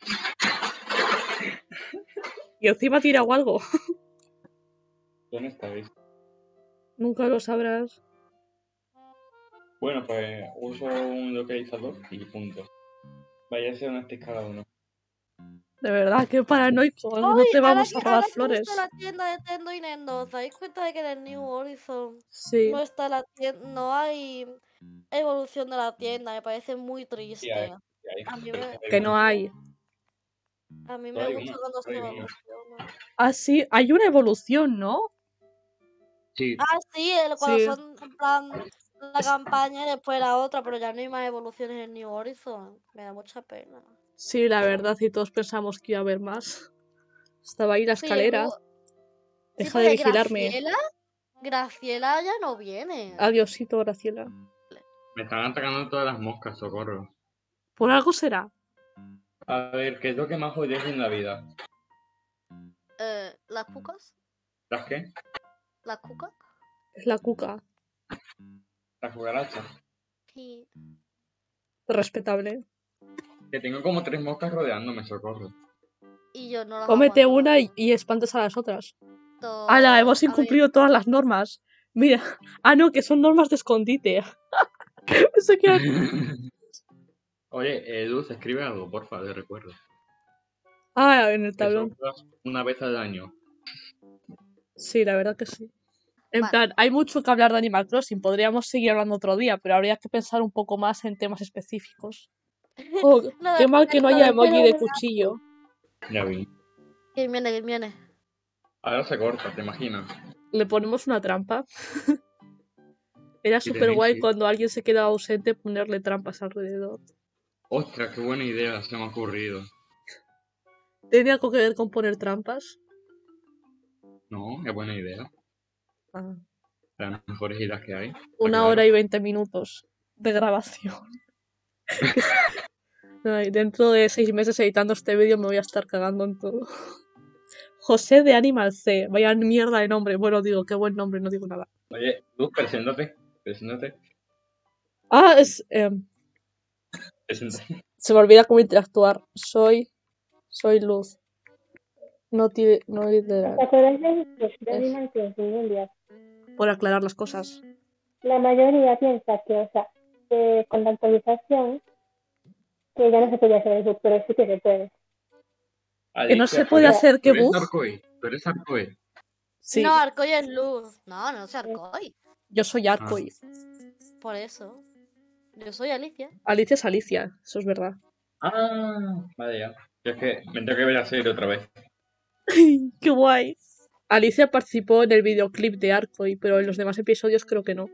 Speaker 1: Y encima ha tirado algo.
Speaker 5: ¿Dónde estáis?
Speaker 1: Nunca lo sabrás.
Speaker 5: Bueno, pues uso un localizador y punto. Váyase donde estéis cada uno.
Speaker 1: De verdad, qué paranoico. No
Speaker 4: Ay,
Speaker 1: te vamos a
Speaker 4: ahora
Speaker 1: robar
Speaker 4: que he
Speaker 1: flores.
Speaker 4: visto la tienda de Tendo y Nendo, ¿os dais cuenta de que en el New Horizon
Speaker 1: Sí.
Speaker 4: no está la tienda, no hay evolución de la tienda? Me parece muy triste.
Speaker 5: Sí hay.
Speaker 4: A mí
Speaker 5: pero
Speaker 4: me-
Speaker 5: que
Speaker 1: Que no hay.
Speaker 4: A mí
Speaker 5: No
Speaker 4: me
Speaker 5: hay
Speaker 4: gusta
Speaker 5: una,
Speaker 4: cuando
Speaker 5: no hay
Speaker 4: se
Speaker 5: una.
Speaker 4: evoluciona.
Speaker 1: Ah, sí, hay una evolución, ¿no?
Speaker 5: Sí,
Speaker 4: Ah, sí, cuando
Speaker 1: Sí.
Speaker 4: son en plan la campaña y después la otra, pero ya no hay más evoluciones en New Horizon. Me da mucha pena.
Speaker 1: Sí, la verdad, y todos pensamos que iba a haber más. Estaba ahí la
Speaker 4: Sí,
Speaker 1: escalera.
Speaker 4: Sí,
Speaker 1: Deja de
Speaker 4: porque
Speaker 1: vigilarme.
Speaker 4: Graciela ya no viene.
Speaker 1: Adiosito, Graciela.
Speaker 5: me están atacando todas las moscas, socorro.
Speaker 1: Por algo será.
Speaker 5: A ver, ¿qué es lo que más odias en la vida?
Speaker 4: ¿Las cucas?
Speaker 5: ¿Las qué?
Speaker 4: ¿Las cucas?
Speaker 1: Es la cuca.
Speaker 5: Las cucarachas.
Speaker 4: Sí.
Speaker 1: Respetable.
Speaker 5: Que tengo como 3 moscas rodeándome, socorro.
Speaker 4: Y yo no las
Speaker 1: Cómete
Speaker 4: aguanto,
Speaker 1: una
Speaker 4: la
Speaker 1: y espantas a las otras.
Speaker 4: verdad.
Speaker 1: ¡Hala! Hemos
Speaker 4: A ver,
Speaker 1: incumplido todas las normas. Mira. Ah, no, que son normas de escondite. Pensé que eran-
Speaker 5: Oye, Luz, escribe algo, porfa, de recuerdo.
Speaker 1: Ah, en el
Speaker 5: Que
Speaker 1: tablón.
Speaker 5: soplas una vez al año.
Speaker 1: Sí, la verdad que sí. En
Speaker 4: Vale.
Speaker 1: plan, hay mucho que hablar de Animal Crossing. Podríamos seguir hablando otro día, pero habría que pensar un poco más en temas específicos. Oh,
Speaker 4: Lo
Speaker 1: qué
Speaker 4: del
Speaker 1: mal que no
Speaker 4: lo
Speaker 1: haya
Speaker 4: del
Speaker 1: emoji
Speaker 4: pelo
Speaker 1: de
Speaker 4: de
Speaker 1: cuchillo.
Speaker 5: Ya vi.
Speaker 4: ¿Quién viene? ¿Quién viene?
Speaker 5: Ahora se corta, ¿te imaginas?
Speaker 1: Le ponemos una trampa. Era
Speaker 5: Y
Speaker 1: súper
Speaker 5: tenéis
Speaker 1: guay
Speaker 5: que-
Speaker 1: cuando alguien se quedaba ausente ponerle trampas alrededor.
Speaker 5: Ostras, qué buena idea se me ha ocurrido.
Speaker 1: ¿Tenía algo que ver con poner trampas?
Speaker 5: No, es buena idea.
Speaker 1: Ah,
Speaker 5: De las mejores ideas que hay. Está
Speaker 1: 1 hora
Speaker 5: claro.
Speaker 1: y 20 minutos de grabación. Ay, dentro de 6 meses editando este vídeo me voy a estar cagando en todo. José de Animal C. Vaya mierda de nombre. Bueno, digo, qué buen nombre, no digo nada.
Speaker 5: Oye, Luz, preséntate. Preséntate.
Speaker 1: Ah,
Speaker 5: Preséntate.
Speaker 1: se me olvida cómo interactuar. Soy Luz. No literal.
Speaker 7: ¿Te acuerdas de
Speaker 1: Es
Speaker 7: Animal Crossing un día?
Speaker 1: por aclarar las cosas.
Speaker 7: La mayoría piensa que, o sea, con la actualización, que ya no se puede hacer eso, pero sí que se puede.
Speaker 1: Que no
Speaker 5: Alicia,
Speaker 1: se puede
Speaker 7: O sea,
Speaker 1: hacer
Speaker 5: ¿tú
Speaker 1: que
Speaker 5: eres
Speaker 1: bug.
Speaker 5: Arcoy? ¿Tú eres Arcoy?
Speaker 1: Sí,
Speaker 4: No, Arcoy es luz. No, no soy Arcoy.
Speaker 1: yo soy Arcoy.
Speaker 4: Por eso. Yo soy Alicia.
Speaker 1: Alicia es Alicia, eso es verdad.
Speaker 5: Ah, vale ya. Yo es que me tengo que ver la serie otra vez.
Speaker 1: ¡Qué guay! Alicia participó en el videoclip de Arcoy, pero en los demás episodios creo que no.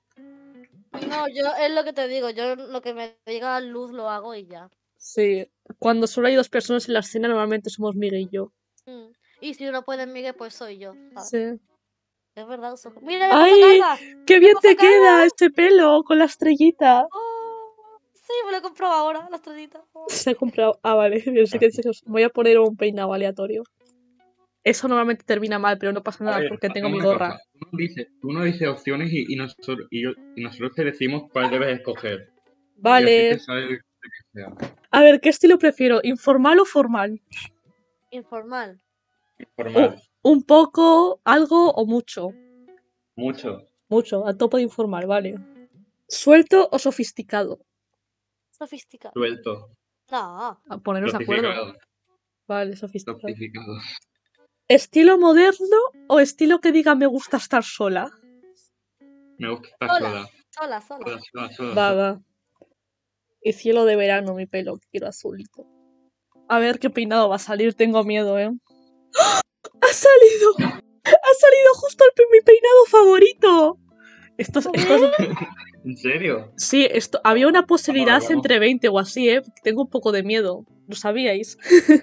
Speaker 4: No, yo es lo que te digo. Yo lo que me diga luz lo hago y ya.
Speaker 1: Sí, cuando solo hay 2 personas en la escena, normalmente somos Miguel y yo.
Speaker 4: Mm. Y si uno puede Miguel, pues soy yo. ¿sabes?
Speaker 1: Sí.
Speaker 4: Es verdad, uso. ¡Mira, me
Speaker 1: ¡Ay!
Speaker 4: pasa calva!
Speaker 1: ¡Qué bien
Speaker 4: pasa
Speaker 1: te queda este pelo con la estrellita!
Speaker 4: Oh, sí, me lo he comprado ahora, la estrellita. Oh.
Speaker 1: Se ha comprado. Ah, vale. Pensé que voy a poner un peinado aleatorio. Eso normalmente termina mal, pero no pasa
Speaker 5: A
Speaker 1: nada
Speaker 5: ver,
Speaker 1: porque tengo
Speaker 5: hacemos
Speaker 1: mi
Speaker 5: una
Speaker 1: gorra.
Speaker 5: cosa. Tú nos dices opciones y nosotros te decimos cuál debes escoger. Y así
Speaker 1: Vale.
Speaker 5: te sale el que sea.
Speaker 1: A ver, ¿qué estilo prefiero? ¿Informal o formal?
Speaker 4: Informal.
Speaker 5: Informal.
Speaker 1: Un poco, algo o mucho.
Speaker 5: Mucho.
Speaker 1: Mucho, a tope de informal, vale. ¿Suelto o sofisticado?
Speaker 4: Sofisticado.
Speaker 5: Suelto.
Speaker 4: No.
Speaker 1: A ponernos de acuerdo.
Speaker 5: Sofisticado.
Speaker 1: Vale, sofisticado.
Speaker 5: Sofisticado.
Speaker 1: ¿Estilo moderno o estilo que diga me gusta estar sola?
Speaker 5: Me gusta estar
Speaker 4: Sola.
Speaker 5: sola.
Speaker 4: Sola.
Speaker 1: Va, va. Y cielo de verano, mi pelo, que quiero azulito. A ver qué peinado va a salir, tengo miedo, ¿eh? ¡Ah! ¡Ha salido! ¡Ha salido justo mi peinado favorito! Esto es...
Speaker 5: ¿En serio?
Speaker 1: Sí, había una posibilidad
Speaker 5: Vamos.
Speaker 1: entre 20 o así, ¿eh? Tengo un poco de miedo. ¿Lo sabíais?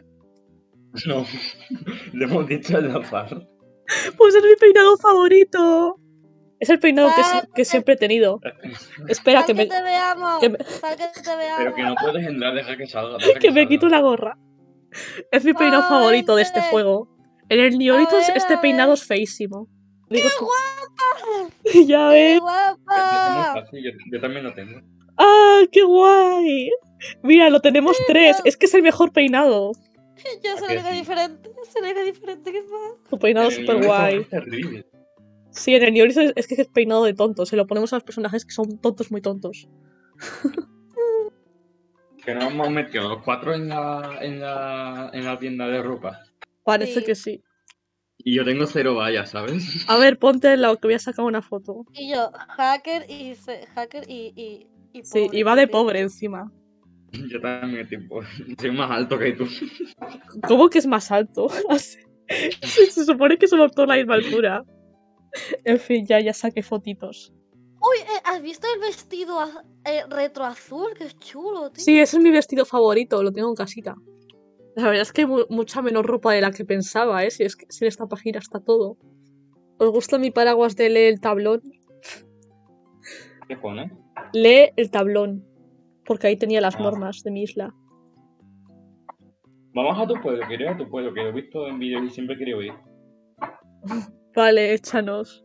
Speaker 5: No. Le hemos dicho al azar.
Speaker 1: Pues es mi peinado favorito. Es el peinado que siempre he tenido. Espera,
Speaker 4: Sal que te veamos.
Speaker 1: que me-
Speaker 4: Sal que te veamos.
Speaker 5: Pero que no puedes entrar, deja que salga. Deja
Speaker 1: que me
Speaker 5: salga.
Speaker 1: quito la gorra. Es mi peinado favorito de este
Speaker 4: vente.
Speaker 1: juego. En el Niorito
Speaker 4: A ver,
Speaker 1: este
Speaker 4: a
Speaker 1: peinado
Speaker 4: ver.
Speaker 1: es feísimo. Digo,
Speaker 4: ¡Qué guapa!
Speaker 1: ya
Speaker 4: ¡Qué
Speaker 1: ves.
Speaker 5: Es muy
Speaker 4: guapa!
Speaker 5: fácil, yo también lo tengo.
Speaker 1: ¡Ah, qué guay! Mira, lo tenemos 3. Es que es el mejor peinado.
Speaker 4: Yo
Speaker 5: ¿A
Speaker 4: soy
Speaker 5: que
Speaker 4: la única
Speaker 5: sí?
Speaker 4: diferente. Soy la única diferente que más.
Speaker 1: Tu peinado es
Speaker 5: En el
Speaker 1: súper
Speaker 5: Niorito
Speaker 1: guay.
Speaker 5: Es terrible.
Speaker 1: Sí, en el Niorito es que es peinado de tonto. Se lo ponemos a los personajes que son tontos muy tontos.
Speaker 5: Que nos hemos metido los 4 en la tienda de ropa.
Speaker 1: Parece
Speaker 4: Sí.
Speaker 1: que sí.
Speaker 5: Y yo tengo 0 vallas, ¿sabes?
Speaker 1: A ver, ponte al lado que voy a sacar una foto.
Speaker 4: Y yo, hacker y
Speaker 1: Sí,
Speaker 4: pobre,
Speaker 1: y va de
Speaker 4: tío.
Speaker 1: pobre encima.
Speaker 5: Yo también, tipo, soy más alto que tú.
Speaker 1: ¿Cómo que es más alto? Se supone que somos toda la misma altura. En fin, ya saqué fotitos.
Speaker 4: Uy, ¿has visto el vestido retro azul? Que es chulo, tío.
Speaker 1: Sí, ese es mi vestido favorito, lo tengo en casita. La verdad es que hay mucha menos ropa de la que pensaba, ¿eh? Si es que en esta página está todo. ¿Os gusta mi paraguas de lee el tablón?
Speaker 5: ¿Qué pone?
Speaker 1: Lee el tablón. Porque ahí tenía las
Speaker 5: Ah.
Speaker 1: normas de mi isla.
Speaker 5: Vamos a tu pueblo, quiero ir a tu pueblo, que lo he visto en vídeos y siempre quiero ir.
Speaker 1: Vale, échanos.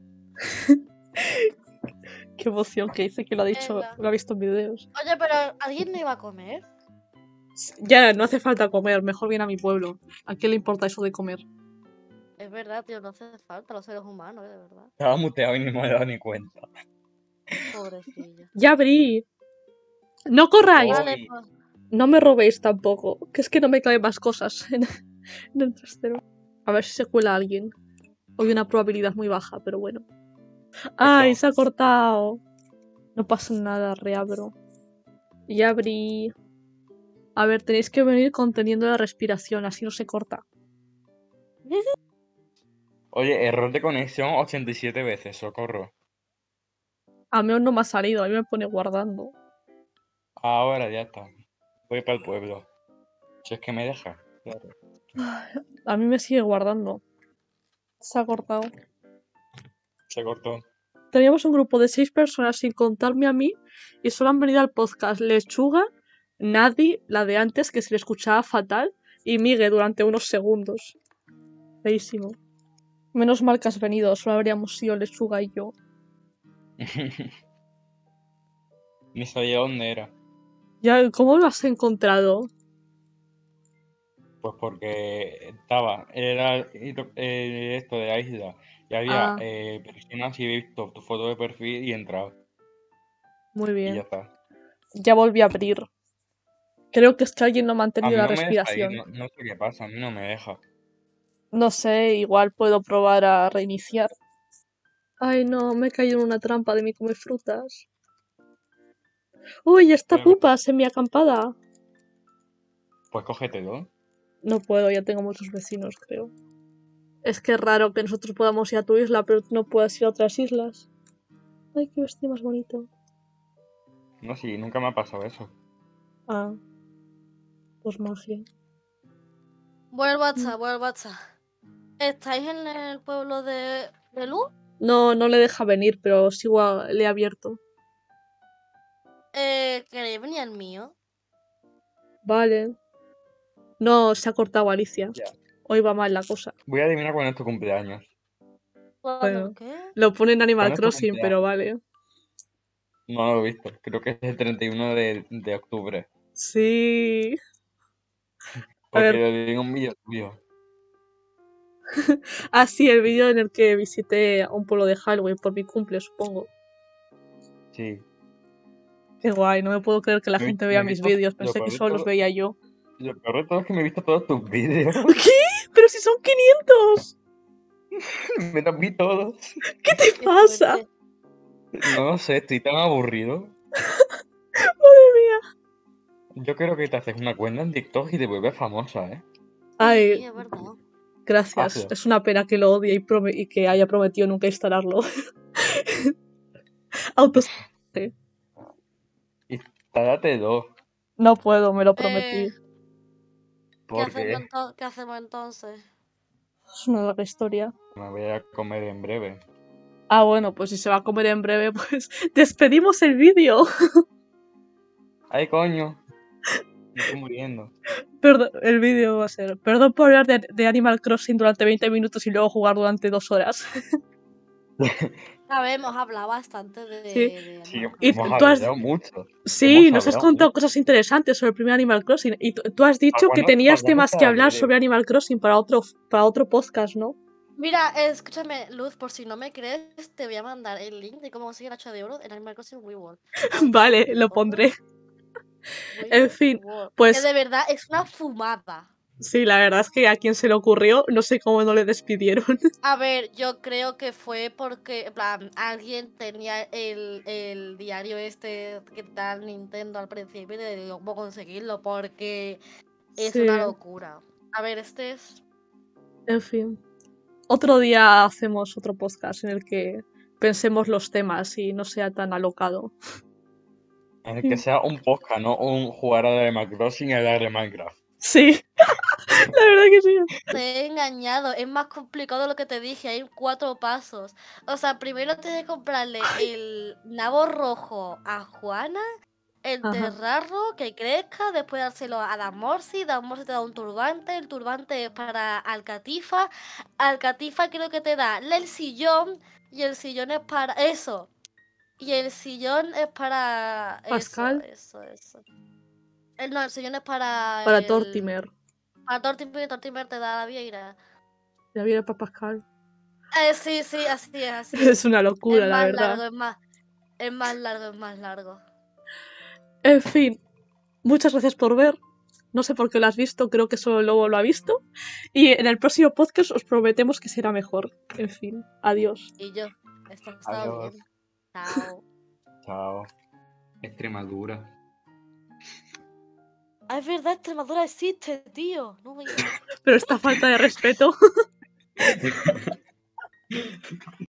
Speaker 1: Qué emoción que dice que lo ha dicho,
Speaker 4: Venga.
Speaker 1: lo ha visto en vídeos.
Speaker 4: Oye, pero ¿alguien no iba a comer?
Speaker 1: Ya, no hace falta comer, mejor viene a mi pueblo. ¿A quién le importa eso de comer?
Speaker 4: Es verdad, tío, no hace falta los seres humanos, de verdad.
Speaker 5: Estaba muteado y ni me he dado ni cuenta.
Speaker 4: Pobrecillo.
Speaker 1: ¡Ya abrí! ¡No corráis!
Speaker 4: Vale, pues.
Speaker 1: No me robéis tampoco, que es que no me caben más cosas en el trastero. A ver si se cuela alguien. Hoy una probabilidad muy baja, pero bueno. ¡Ay, se ha cortado! No pasa nada, reabro. Ya abrí. A ver, tenéis que venir conteniendo la respiración, así no se corta.
Speaker 5: Oye, error de conexión 87 veces, socorro.
Speaker 1: A mí aún no me ha salido, a mí me pone guardando.
Speaker 5: Ahora ya está. Voy para el pueblo. Si es que me deja, claro.
Speaker 1: A mí me sigue guardando. Se ha cortado.
Speaker 5: Se cortó.
Speaker 1: Teníamos un grupo de 6 personas sin contarme a mí y solo han venido al podcast Lechuga, Nadie, la de antes que se le escuchaba fatal, y Migue durante unos segundos. Feísimo. Menos mal que has venido, solo habríamos sido Lechuga y yo.
Speaker 5: Ni sabía dónde era.
Speaker 1: Ya, ¿cómo lo has encontrado?
Speaker 5: Pues porque era esto de la isla. Y había
Speaker 1: Ah.
Speaker 5: personas y he visto tu foto de perfil y he entrado.
Speaker 1: Muy
Speaker 5: Y ya
Speaker 1: bien.
Speaker 5: está.
Speaker 1: Ya volví a abrir. Creo que es que alguien no ha
Speaker 5: A
Speaker 1: mantenido
Speaker 5: mí
Speaker 1: la
Speaker 5: no me deja ir,
Speaker 1: respiración.
Speaker 5: no sé qué pasa, a mí no me deja.
Speaker 1: No sé, igual puedo probar a reiniciar. Ay, no, me he caído en una trampa de mi come frutas. ¡Uy, esta
Speaker 5: Pero,
Speaker 1: pupa semi-acampada!
Speaker 5: pues cógetelo.
Speaker 1: No puedo, ya tengo muchos vecinos, creo. Es que es raro que nosotros podamos ir a tu isla, pero tú no puedas ir a otras islas. Ay, qué vestido más bonito.
Speaker 5: No, sí, nunca me ha pasado eso.
Speaker 1: Ah, pues magia.
Speaker 4: Bueno, WhatsApp. ¿Estáis en el pueblo de Luz?
Speaker 1: No, no le deja venir, pero sigo le he abierto.
Speaker 4: ¿Queréis venir al mío?
Speaker 1: Vale. No, se ha cortado Alicia.
Speaker 5: Ya.
Speaker 1: Hoy va mal la cosa.
Speaker 5: Voy a adivinar cuándo es tu cumpleaños.
Speaker 4: ¿Cuándo
Speaker 1: Bueno,
Speaker 4: el qué?
Speaker 1: lo pone en Animal
Speaker 5: ¿Cuándo es tu
Speaker 1: Crossing, pero vale.
Speaker 5: No lo he visto. Creo que es el 31 de octubre.
Speaker 1: Sí. A
Speaker 5: Porque
Speaker 1: ver,
Speaker 5: lo vi en un vídeo tuyo.
Speaker 1: ah, sí, el vídeo en el que visité a un pueblo de Halloween por mi cumple, supongo.
Speaker 5: Sí.
Speaker 1: Qué guay, no me puedo creer que la
Speaker 5: Me he
Speaker 1: gente
Speaker 5: visto-
Speaker 1: vea
Speaker 5: me he
Speaker 1: mis
Speaker 5: visto-
Speaker 1: vídeos,
Speaker 5: lo
Speaker 1: pensé que
Speaker 5: peor de
Speaker 1: solo los
Speaker 5: todo-
Speaker 1: veía yo.
Speaker 5: Lo peor de todo es que me he visto todos tus vídeos.
Speaker 1: ¿Qué? ¡Pero si son 500!
Speaker 5: Me los vi todos.
Speaker 1: ¿Qué te
Speaker 4: Qué
Speaker 1: pasa?
Speaker 4: fuerte.
Speaker 5: No lo sé, estoy tan aburrido.
Speaker 1: Madre mía.
Speaker 5: Yo creo que te haces una cuenta en TikTok y te vuelves famosa, ¿eh?
Speaker 1: Ay,
Speaker 4: Sí, es verdad.
Speaker 1: gracias.
Speaker 5: Hazlo.
Speaker 1: Es una pena que lo odie y que haya prometido nunca instalarlo. Autos.
Speaker 5: Instálate dos.
Speaker 1: No puedo, me lo prometí.
Speaker 5: ¿Por qué?
Speaker 4: ¿Qué hacemos entonces?
Speaker 1: Es una larga historia.
Speaker 5: Me voy a comer en breve.
Speaker 1: Ah, bueno, pues si se va a comer en breve, pues despedimos el vídeo.
Speaker 5: ¡Ay, coño! Me estoy muriendo.
Speaker 1: Perdón, el vídeo va a ser. Perdón por hablar de Animal Crossing durante 20 minutos y luego jugar durante 2 horas.
Speaker 4: Hemos hablado bastante
Speaker 1: Sí.
Speaker 4: de
Speaker 5: Sí,
Speaker 4: Animal
Speaker 1: Y
Speaker 5: hemos
Speaker 1: tú has-
Speaker 5: hablado mucho.
Speaker 1: Sí,
Speaker 5: Hemos
Speaker 1: nos has
Speaker 5: hablado
Speaker 1: contado
Speaker 5: mucho.
Speaker 1: cosas interesantes sobre el primer Animal Crossing. Y tú has dicho que
Speaker 5: ¿Para
Speaker 1: tenías
Speaker 5: cuándo
Speaker 1: temas que
Speaker 5: está el
Speaker 1: hablar
Speaker 5: vídeo?
Speaker 1: sobre Animal Crossing para otro podcast, ¿no?
Speaker 4: Mira, escúchame, Luz, por si no me crees, te voy a mandar el link de cómo conseguir 8 de oro en Animal Crossing WeWorld.
Speaker 1: Vale, lo pondré. En fin, pues-
Speaker 4: Que de verdad es una fumada.
Speaker 1: Sí, la verdad es que a quien se le ocurrió, no sé cómo no le despidieron.
Speaker 4: A ver, yo creo que fue porque, en plan, alguien tenía el diario este que da Nintendo al principio y le digo cómo conseguirlo, porque es
Speaker 1: Sí.
Speaker 4: una locura. A ver, este es...
Speaker 1: En fin. Otro día hacemos otro podcast en el que pensemos los temas y no sea tan alocado.
Speaker 5: En el que sea un podcast, no un jugar a Animal Crossing y hablar de Minecraft.
Speaker 1: Sí, la verdad que sí.
Speaker 4: Te he engañado, es más complicado de lo que te dije, hay 4 pasos. O sea, primero tienes que comprarle el nabo rojo a Juana, enterrarlo, que crezca, después dárselo a Damorsi te da un turbante, el turbante es para Alcatifa, Alcatifa creo que te da el sillón, y el sillón es para eso. Y el sillón es para
Speaker 1: Pascal.
Speaker 4: eso. No, el sillón es para
Speaker 1: Para Tortimer.
Speaker 4: Para Tortimer te da la vieira.
Speaker 1: Ya viene para Pascal.
Speaker 4: Sí, así es.
Speaker 1: Es una locura,
Speaker 4: Es
Speaker 1: la
Speaker 4: más
Speaker 1: verdad.
Speaker 4: largo, es más largo.
Speaker 1: En fin, muchas gracias por ver. No sé por qué lo has visto, creo que solo el lobo lo ha visto. Y en el próximo podcast os prometemos que será mejor. En fin, adiós.
Speaker 4: Y yo, esto ha estado
Speaker 5: Adiós.
Speaker 4: bien. Chao.
Speaker 5: Chao. Extremadura.
Speaker 4: Ah, es verdad, Extremadura existe, tío. No me digas.
Speaker 1: Pero esta falta de respeto.